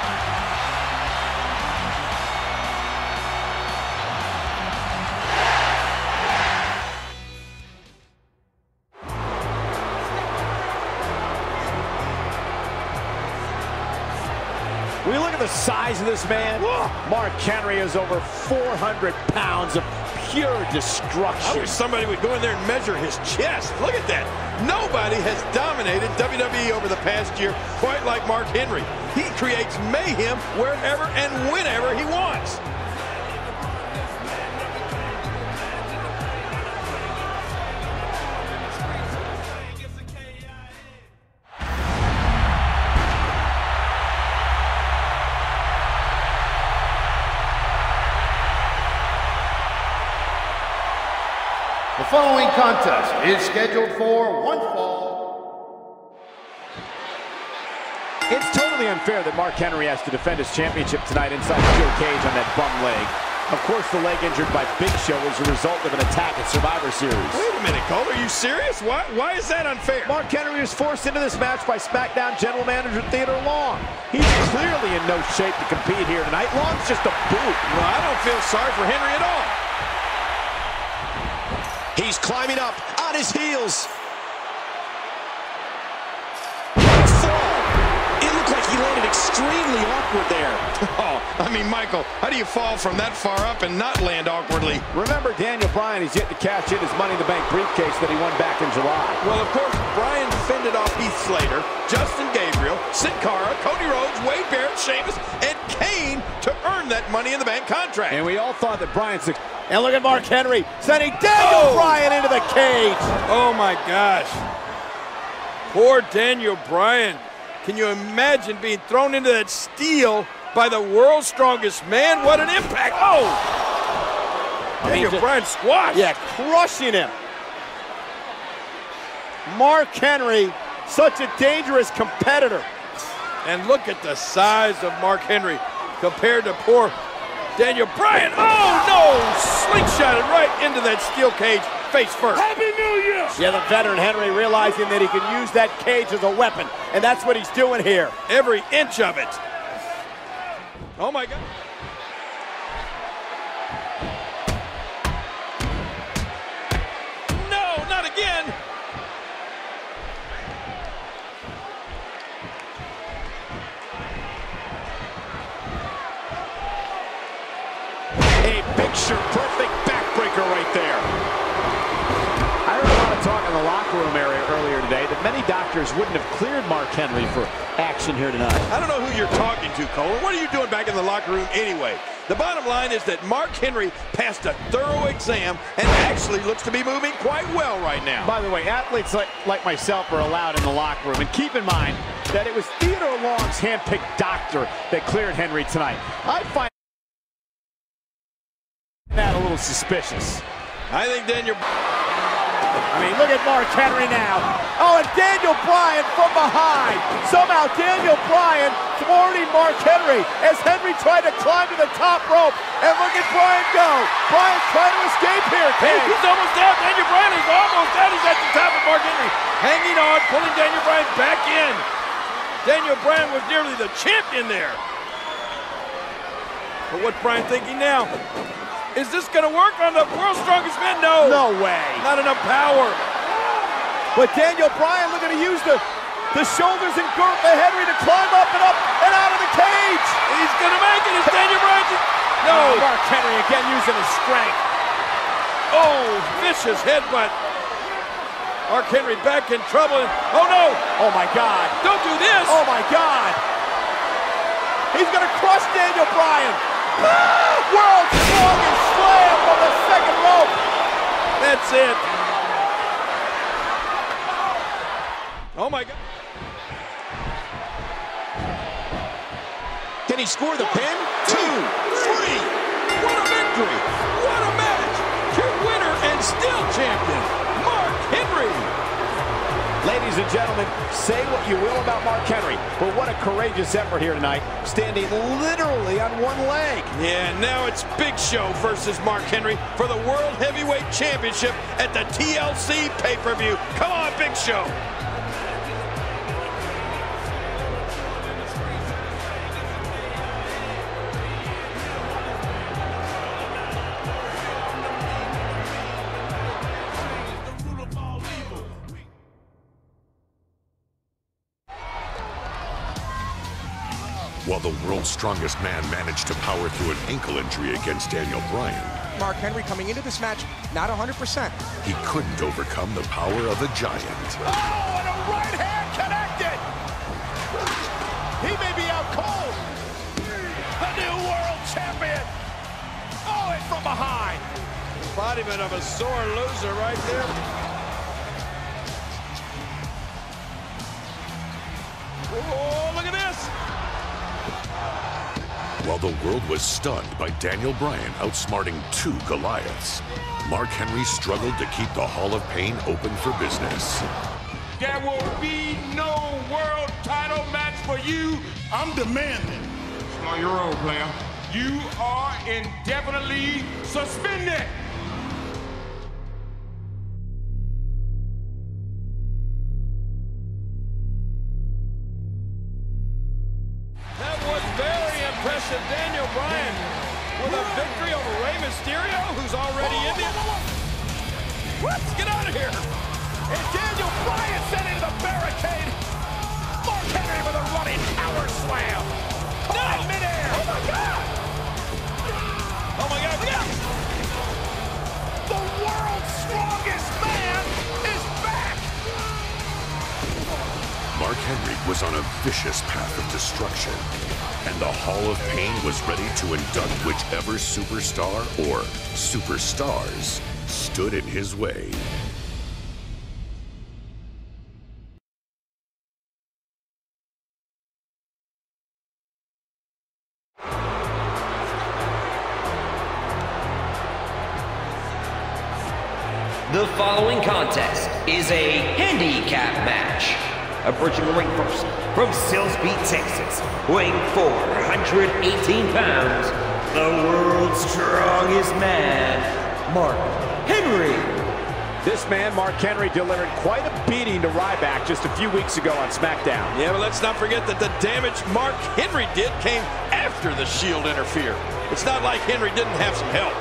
We look at the size of this man. Mark Henry is over 400 pounds of pure destruction. I wish somebody would go in there and measure his chest. Look at that. Nobody has dominated WWE over the past year quite like Mark Henry. He creates mayhem wherever and whenever he wants. The following contest is scheduled for one fall. It's totally unfair that Mark Henry has to defend his championship tonight inside the steel cage on that bum leg. Of course, the leg injured by Big Show is a result of an attack at Survivor Series. Wait a minute, Cole. Are you serious? Why is that unfair? Mark Henry was forced into this match by SmackDown General Manager Theodore Long. He's clearly in no shape to compete here tonight. Long's just a boot. Well, I don't feel sorry for Henry at all. He's climbing up on his heels. It looked like he landed extremely awkward there. Oh, I mean, Michael, how do you fall from that far up and not land awkwardly? Remember, Daniel Bryan is yet to cash in his Money in the Bank briefcase that he won back in July. Well, of course, Bryan fended off Heath Slater, Justin Gabriel, Sin Cara, Cody Rhodes, Wade Barrett, Sheamus, and Kane to earn that Money in the Bank contract. And we all thought that Bryan's... And look at Mark Henry sending Daniel Bryan into the cage. Oh, my gosh. Poor Daniel Bryan. Can you imagine being thrown into that steel by the world's strongest man? What an impact. Oh! Daniel Bryan squashed. Yeah, crushing him. Mark Henry, such a dangerous competitor. And look at the size of Mark Henry compared to poor Daniel Bryan. Oh, no! Slingshotted right into that steel cage, face first. Happy New Year! Yeah, the veteran Henry realizing that he can use that cage as a weapon, and that's what he's doing here. Every inch of it. Oh, my God. No, not again. Picture perfect backbreaker right there. I heard a lot of talk in the locker room area earlier today that many doctors wouldn't have cleared Mark Henry for action here tonight. I don't know who you're talking to, Cole. What are you doing back in the locker room anyway? The bottom line is that Mark Henry passed a thorough exam and actually looks to be moving quite well right now. By the way, athletes like myself are allowed in the locker room. And keep in mind that it was Theodore Long's handpicked doctor that cleared Henry tonight. I find that a little suspicious. I think Daniel... look at Mark Henry now. Oh, and Daniel Bryan from behind. Somehow Daniel Bryan thwarting Mark Henry as Henry tried to climb to the top rope. And look at Bryan go. Bryan's trying to escape here. Hey, he's almost down. Daniel Bryan is almost down. He's at the top of Mark Henry. Hanging on, pulling Daniel Bryan back in. Daniel Bryan was nearly the champion there. But what's Bryan thinking now? Is this going to work on the world's strongest man? No. No way. Not enough power. But Daniel Bryan looking to use the shoulders and girth of Henry to climb up and out of the cage. He's going to make it. It's Daniel Bryan. No. Mark Henry again using his strength. Oh, vicious headbutt. Mark Henry back in trouble. Oh, no. Oh, my God. Don't do this. Oh, my God. He's going to crush Daniel Bryan. World's strongest slam from the second rope. That's it. Oh, my God. Can he score the pin? 2, 3. What a victory. What a match. Your winner and still champion, Ladies and gentlemen, say what you will about Mark Henry, but what a courageous effort here tonight, standing literally on one leg. Yeah, now it's Big Show versus Mark Henry for the World Heavyweight Championship at the TLC pay-per-view. Come on, Big Show. While the world's strongest man managed to power through an ankle injury against Daniel Bryan, Mark Henry coming into this match, not 100%. he couldn't overcome the power of a giant. Oh, and a right hand connected. He may be out cold. The new world champion. Oh, and from behind. Embodiment of a sore loser right there. Oh, look at this. While the world was stunned by Daniel Bryan outsmarting 2 Goliaths, Mark Henry struggled to keep the Hall of Pain open for business. There will be no world title match for you. I'm demanding. It's on your own, player. You are indefinitely suspended. That was very impressive. Daniel Bryan with a victory over Rey Mysterio, who's already in it. Let's get out of here. And Daniel Bryan sent into the barricade. Mark Henry with a running power slam. No! Midair. Oh my God! Oh my God! Yeah. The world's strongest man is back. Mark Henry was on a vicious path of destruction, and the Hall of Pain was ready to induct whichever superstar or superstars stood in his way. The following contest is a handicap match. Approaching the ring first, from Silsbee, Texas, weighing 418 pounds, the world's strongest man, Mark Henry. This man, Mark Henry, delivered quite a beating to Ryback just a few weeks ago on SmackDown. Yeah, but let's not forget that the damage Mark Henry did came after the Shield interfered. It's not like Henry didn't have some help.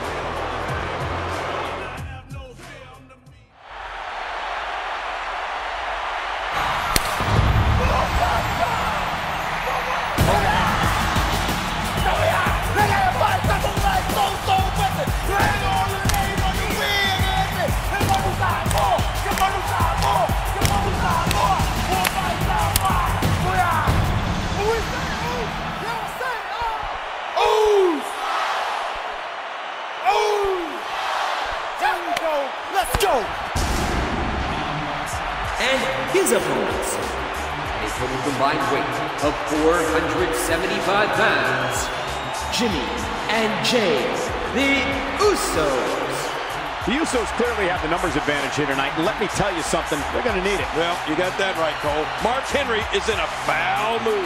And his opponents, a total combined weight of 475 pounds, Jimmy and Jay, the Usos. The Usos clearly have the numbers advantage here tonight, and let me tell you something, they're going to need it. Well, you got that right, Cole. Mark Henry is in a foul mood.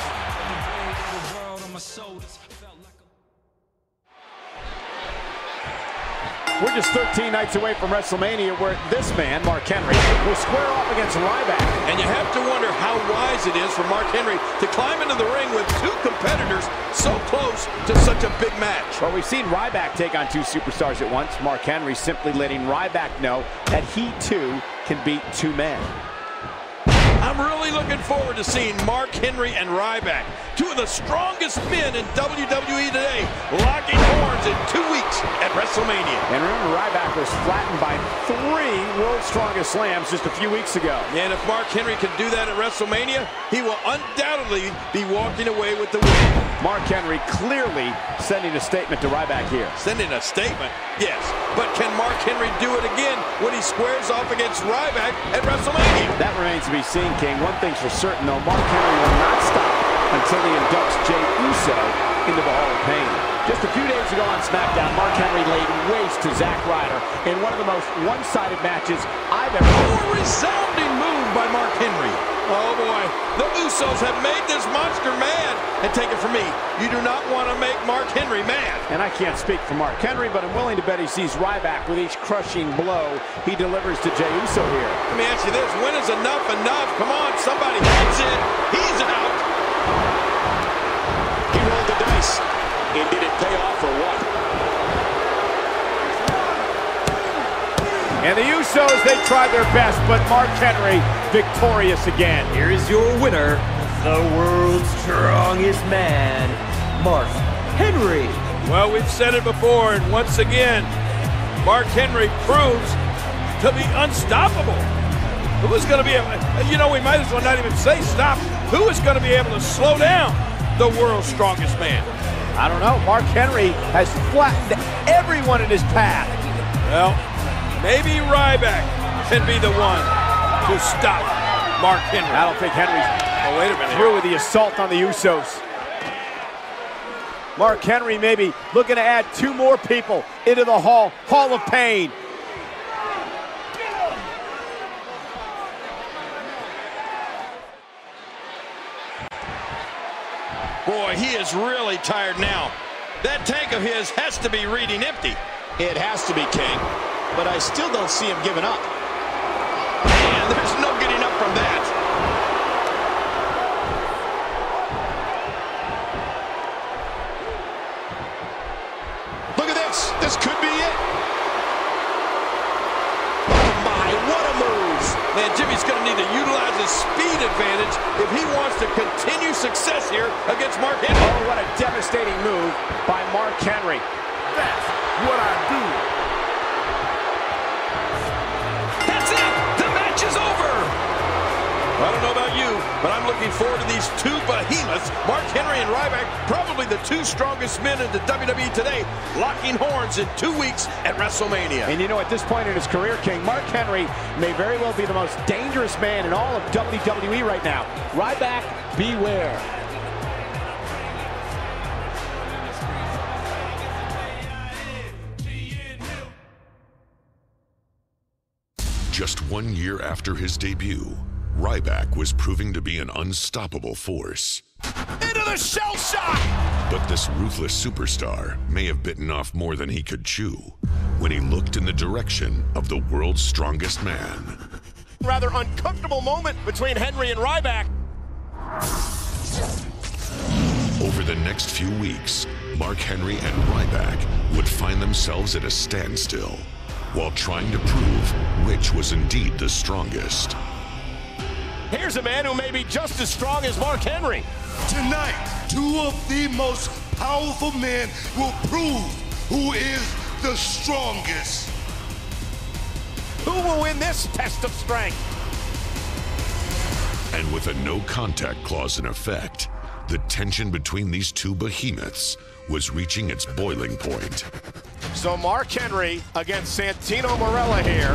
We're just 13 nights away from WrestleMania, where this man, Mark Henry, will square off against Ryback. And you have to wonder how wise it is for Mark Henry to climb into the ring with 2 competitors so close to such a big match. Well, we've seen Ryback take on 2 superstars at once. Mark Henry simply letting Ryback know that he, too, can beat 2 men. I'm really looking forward to seeing Mark Henry and Ryback, 2 of the strongest men in WWE today, locking horns in 2 weeks at WrestleMania. And remember, Ryback was flattened by 3 World's Strongest Slams just a few weeks ago. And if Mark Henry can do that at WrestleMania, he will undoubtedly be walking away with the win. Mark Henry clearly sending a statement to Ryback here. Sending a statement? Yes. But can Mark Henry do it again when he squares off against Ryback at WrestleMania? That remains to be seen, King. One thing's for certain, though, Mark Henry will not stop until he inducts Jey Uso into the Hall of Pain. Just a few days ago on SmackDown, Mark Henry laid waste to Zack Ryder in one of the most one-sided matches I've ever seen. Oh, a resounding move by Mark Henry. Oh boy, the Usos have made this monster mad. And take it from me, you do not want to make Mark Henry mad. And I can't speak for Mark Henry, but I'm willing to bet he sees Ryback with each crushing blow he delivers to Jey Uso here. Let me ask you this, when is enough enough? Come on, somebody, that's it. He's out. He rolled the dice. And did it pay off or what? And the Usos, they tried their best, but Mark Henry victorious again. Here is your winner, the world's strongest man, Mark Henry. Well, we've said it before, and once again, Mark Henry proves to be unstoppable. Who is going to be able to, you know, we might as well not even say stop. Who is going to be able to slow down the world's strongest man? I don't know. Mark Henry has flattened everyone in his path. Well, maybe Ryback can be the one to stop Mark Henry. I don't think Henry's wait a minute. through with the assault on the Usos. Mark Henry maybe looking to add 2 more people into the Hall of Pain. Boy, he is really tired now. That tank of his has to be reading empty. It has to be, King. But I still don't see him giving up. And there's no getting up from that. Look at this. This could be it. Oh my, what a move. Man, Jimmy's going to need to utilize his speed advantage if he wants to continue success here against Mark Henry. Oh, what a devastating move by Mark Henry. That's what I do. That's it! The match is over! I don't know about you, but I'm looking forward to these 2 behemoths, Mark Henry and Ryback, probably the 2 strongest men in the WWE today, locking horns in 2 weeks at WrestleMania. And you know, at this point in his career, King, Mark Henry may very well be the most dangerous man in all of WWE right now. Ryback, beware. Just 1 year after his debut, Ryback was proving to be an unstoppable force. Into the shell shock! But this ruthless superstar may have bitten off more than he could chew when he looked in the direction of the world's strongest man. Rather uncomfortable moment between Henry and Ryback. Over the next few weeks, Mark Henry and Ryback would find themselves at a standstill while trying to prove which was indeed the strongest. Here's a man who may be just as strong as Mark Henry. Tonight, 2 of the most powerful men will prove who is the strongest. Who will win this test of strength? And with a no-contact clause in effect, the tension between these 2 behemoths was reaching its boiling point. So Mark Henry against Santino Marella here.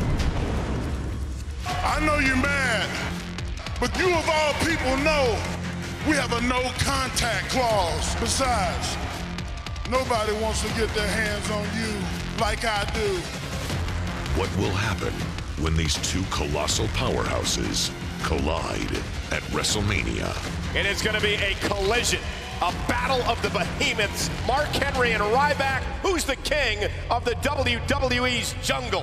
I know you're mad, but you of all people know we have a no-contact clause. Besides, nobody wants to get their hands on you like I do. What will happen when these 2 colossal powerhouses collide at WrestleMania? It is going to be a collision, a battle of the behemoths, Mark Henry and Ryback. Who's the king of the WWE's jungle?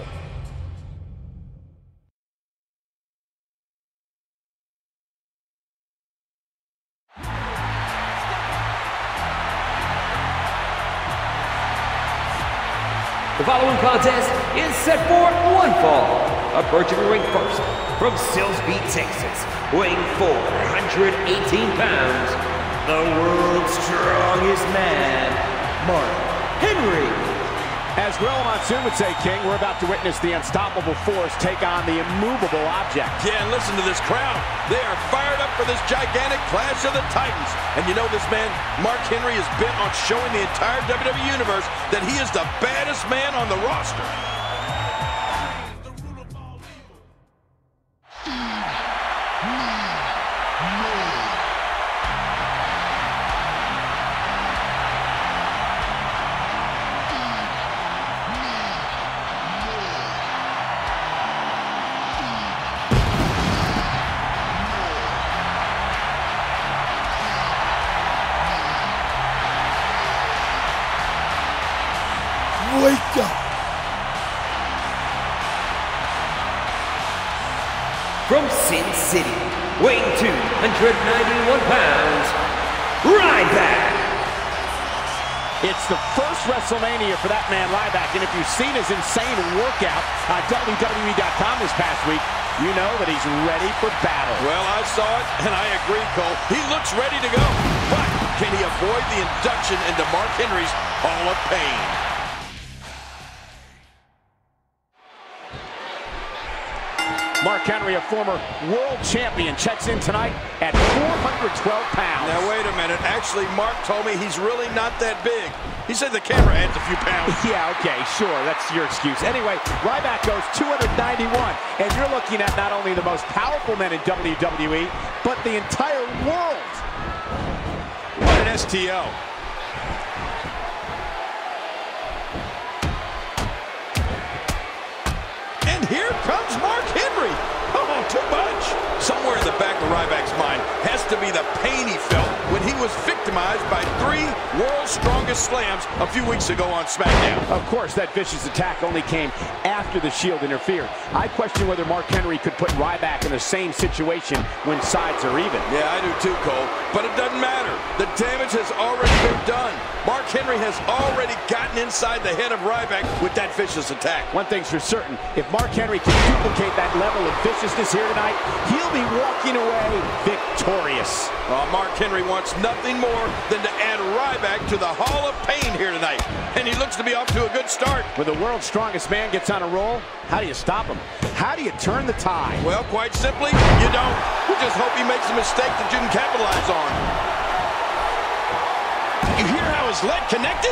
The following contest is set for 1 fall. Approaching the ring first, from Silsbee, Texas, weighing 418 pounds, the world's strongest man, Mark Henry. As Gorilla Monsoon would say, King, we're about to witness the unstoppable force take on the immovable object. Yeah, and listen to this crowd. They are fired up for this gigantic Clash of the Titans. And you know this man, Mark Henry, is bent on showing the entire WWE Universe that he is the baddest man on the roster. City, weighing 291 pounds, Ryback. It's the first WrestleMania for that man Ryback, and if you've seen his insane workout on WWE.com this past week, you know that he's ready for battle. Well, I saw it, and I agree, Cole. He looks ready to go. But can he avoid the induction into Mark Henry's Hall of Pain? Mark Henry, a former world champion, checks in tonight at 412 pounds. Now, wait a minute. Actually, Mark told me he's really not that big. He said the camera adds a few pounds. Yeah, okay, sure. That's your excuse. Anyway, Ryback goes 291, and you're looking at not only the most powerful men in WWE, but the entire world. What an STO. And here comes Mark Henry. Oh, too much. Somewhere in the back of Ryback's mind has to be the pain he felt when he was victimized by 3 World's Strongest Slams a few weeks ago on SmackDown. Of course, that vicious attack only came after the Shield interfered. I question whether Mark Henry could put Ryback in the same situation when sides are even. Yeah, I do too, Cole. But it doesn't matter. The damage has already been done. Mark Henry has already gotten inside the head of Ryback with that vicious attack. One thing's for certain, if Mark Henry can duplicate that level of viciousness here tonight, he'll be walking away victorious. Mark Henry wants nothing more than to add Ryback to the Hall of Pain here tonight. And he looks to be off to a good start. When the world's strongest man gets on a roll, how do you stop him? How do you turn the tide? Well, quite simply, you don't. You just hope he makes a mistake that you can capitalize on. You hear how his leg connected?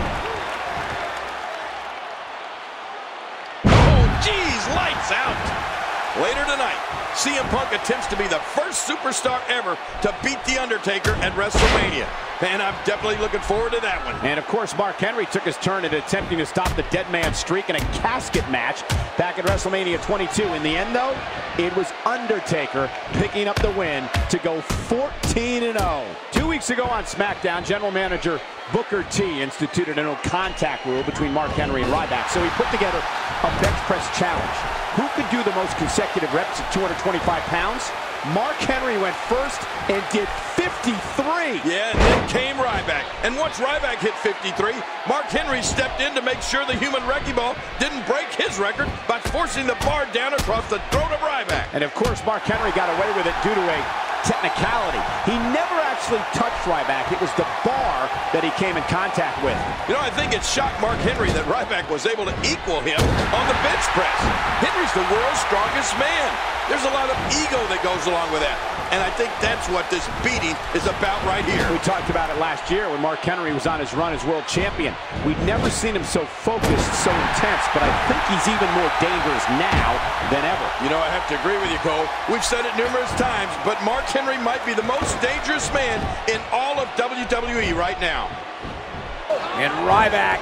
Oh, geez, lights out. Later tonight, CM Punk attempts to be the first superstar ever to beat The Undertaker at WrestleMania. And I'm definitely looking forward to that one. And of course, Mark Henry took his turn at attempting to stop the dead man streak in a casket match back at WrestleMania 22. In the end, though, it was Undertaker picking up the win to go 14-0. 2 weeks ago on SmackDown, General Manager Booker T instituted a no-contact rule between Mark Henry and Ryback, so he put together a bench press challenge. Who could do the most consecutive reps at 225 pounds? Mark Henry went first and did 53. Yeah, and then came Ryback. And once Ryback hit 53, Mark Henry stepped in to make sure the human wrecking ball didn't break his record by forcing the bar down across the throat of Ryback. And of course, Mark Henry got away with it due to a technicality. He never actually touched Ryback. It was the bar that he came in contact with. You know, I think it shocked Mark Henry that Ryback was able to equal him on the bench press. Henry's the world's strongest man. There's a lot of ego that goes along with that. And I think that's what this beating is about right here. We talked about it last year when Mark Henry was on his run as world champion. We'd never seen him so focused, so intense, but I think he's even more dangerous now than ever. You know, I have to agree with you, Cole. We've said it numerous times, but Mark Henry might be the most dangerous man in all of WWE right now. And Ryback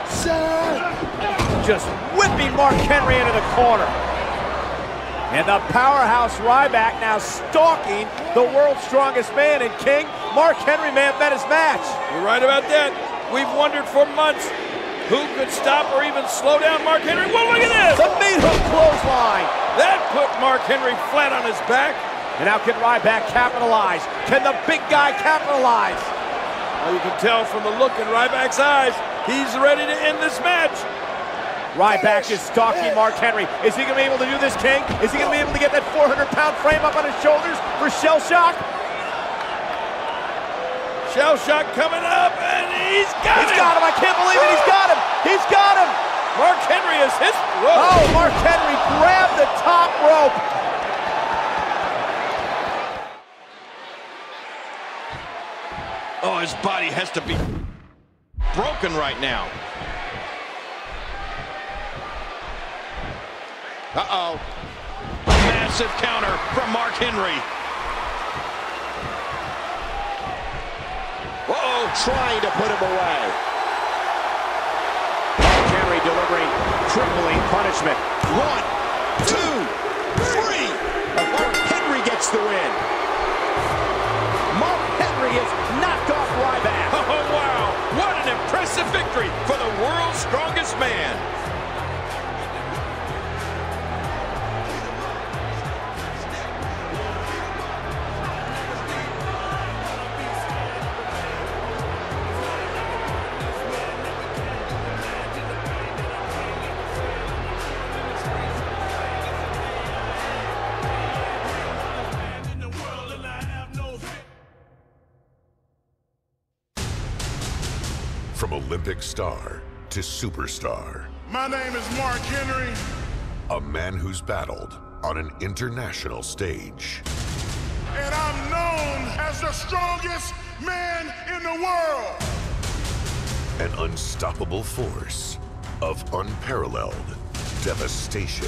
just whipping Mark Henry into the corner. And the powerhouse Ryback now stalking the world's strongest man. And King, Mark Henry may have met his match. You're right about that. We've wondered for months who could stop or even slow down Mark Henry. Well, look at this! The meat hook clothesline. That put Mark Henry flat on his back. And now can Ryback capitalize? Can the big guy capitalize? Well, you can tell from the look in Ryback's eyes, he's ready to end this match. Ryback is stalking Mark Henry. Is he going to be able to do this, King? Is he going to be able to get that 400-pound frame up on his shoulders for Shell Shock? Shell Shock coming up, and he's got him! He's got him! I can't believe it! He's got him! He's got him! Mark Henry is his... Whoa. Oh, Mark Henry grabbed the top rope. Oh, his body has to be broken right now. Uh-oh. A massive counter from Mark Henry. Uh-oh, trying to put him away. Mark Henry delivering crippling punishment. 1, 2, 3. Mark Henry gets the win. Mark Henry has knocked off Ryback. Oh, wow. What an impressive victory for the world's strongest man. From Olympic star to superstar. My name is Mark Henry. A man who's battled on an international stage. And I'm known as the strongest man in the world. An unstoppable force of unparalleled devastation.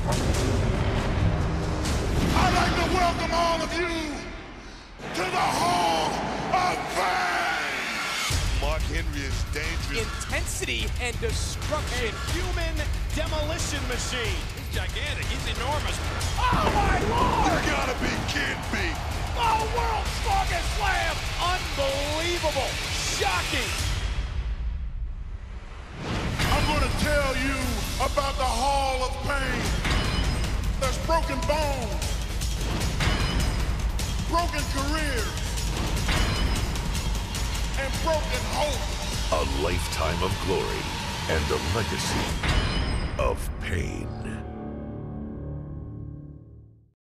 I'd like to welcome all of you to the Hall of Fame. Mark Henry is dangerous. Intensity and destruction. Human demolition machine. He's gigantic. He's enormous. Oh, my Lord! You gotta be kidding me. Oh, world's strongest slam. Unbelievable. Shocking. I'm going to tell you about the Hall of Pain. There's broken bones, broken careers, and broken hope. A lifetime of glory and a legacy of pain.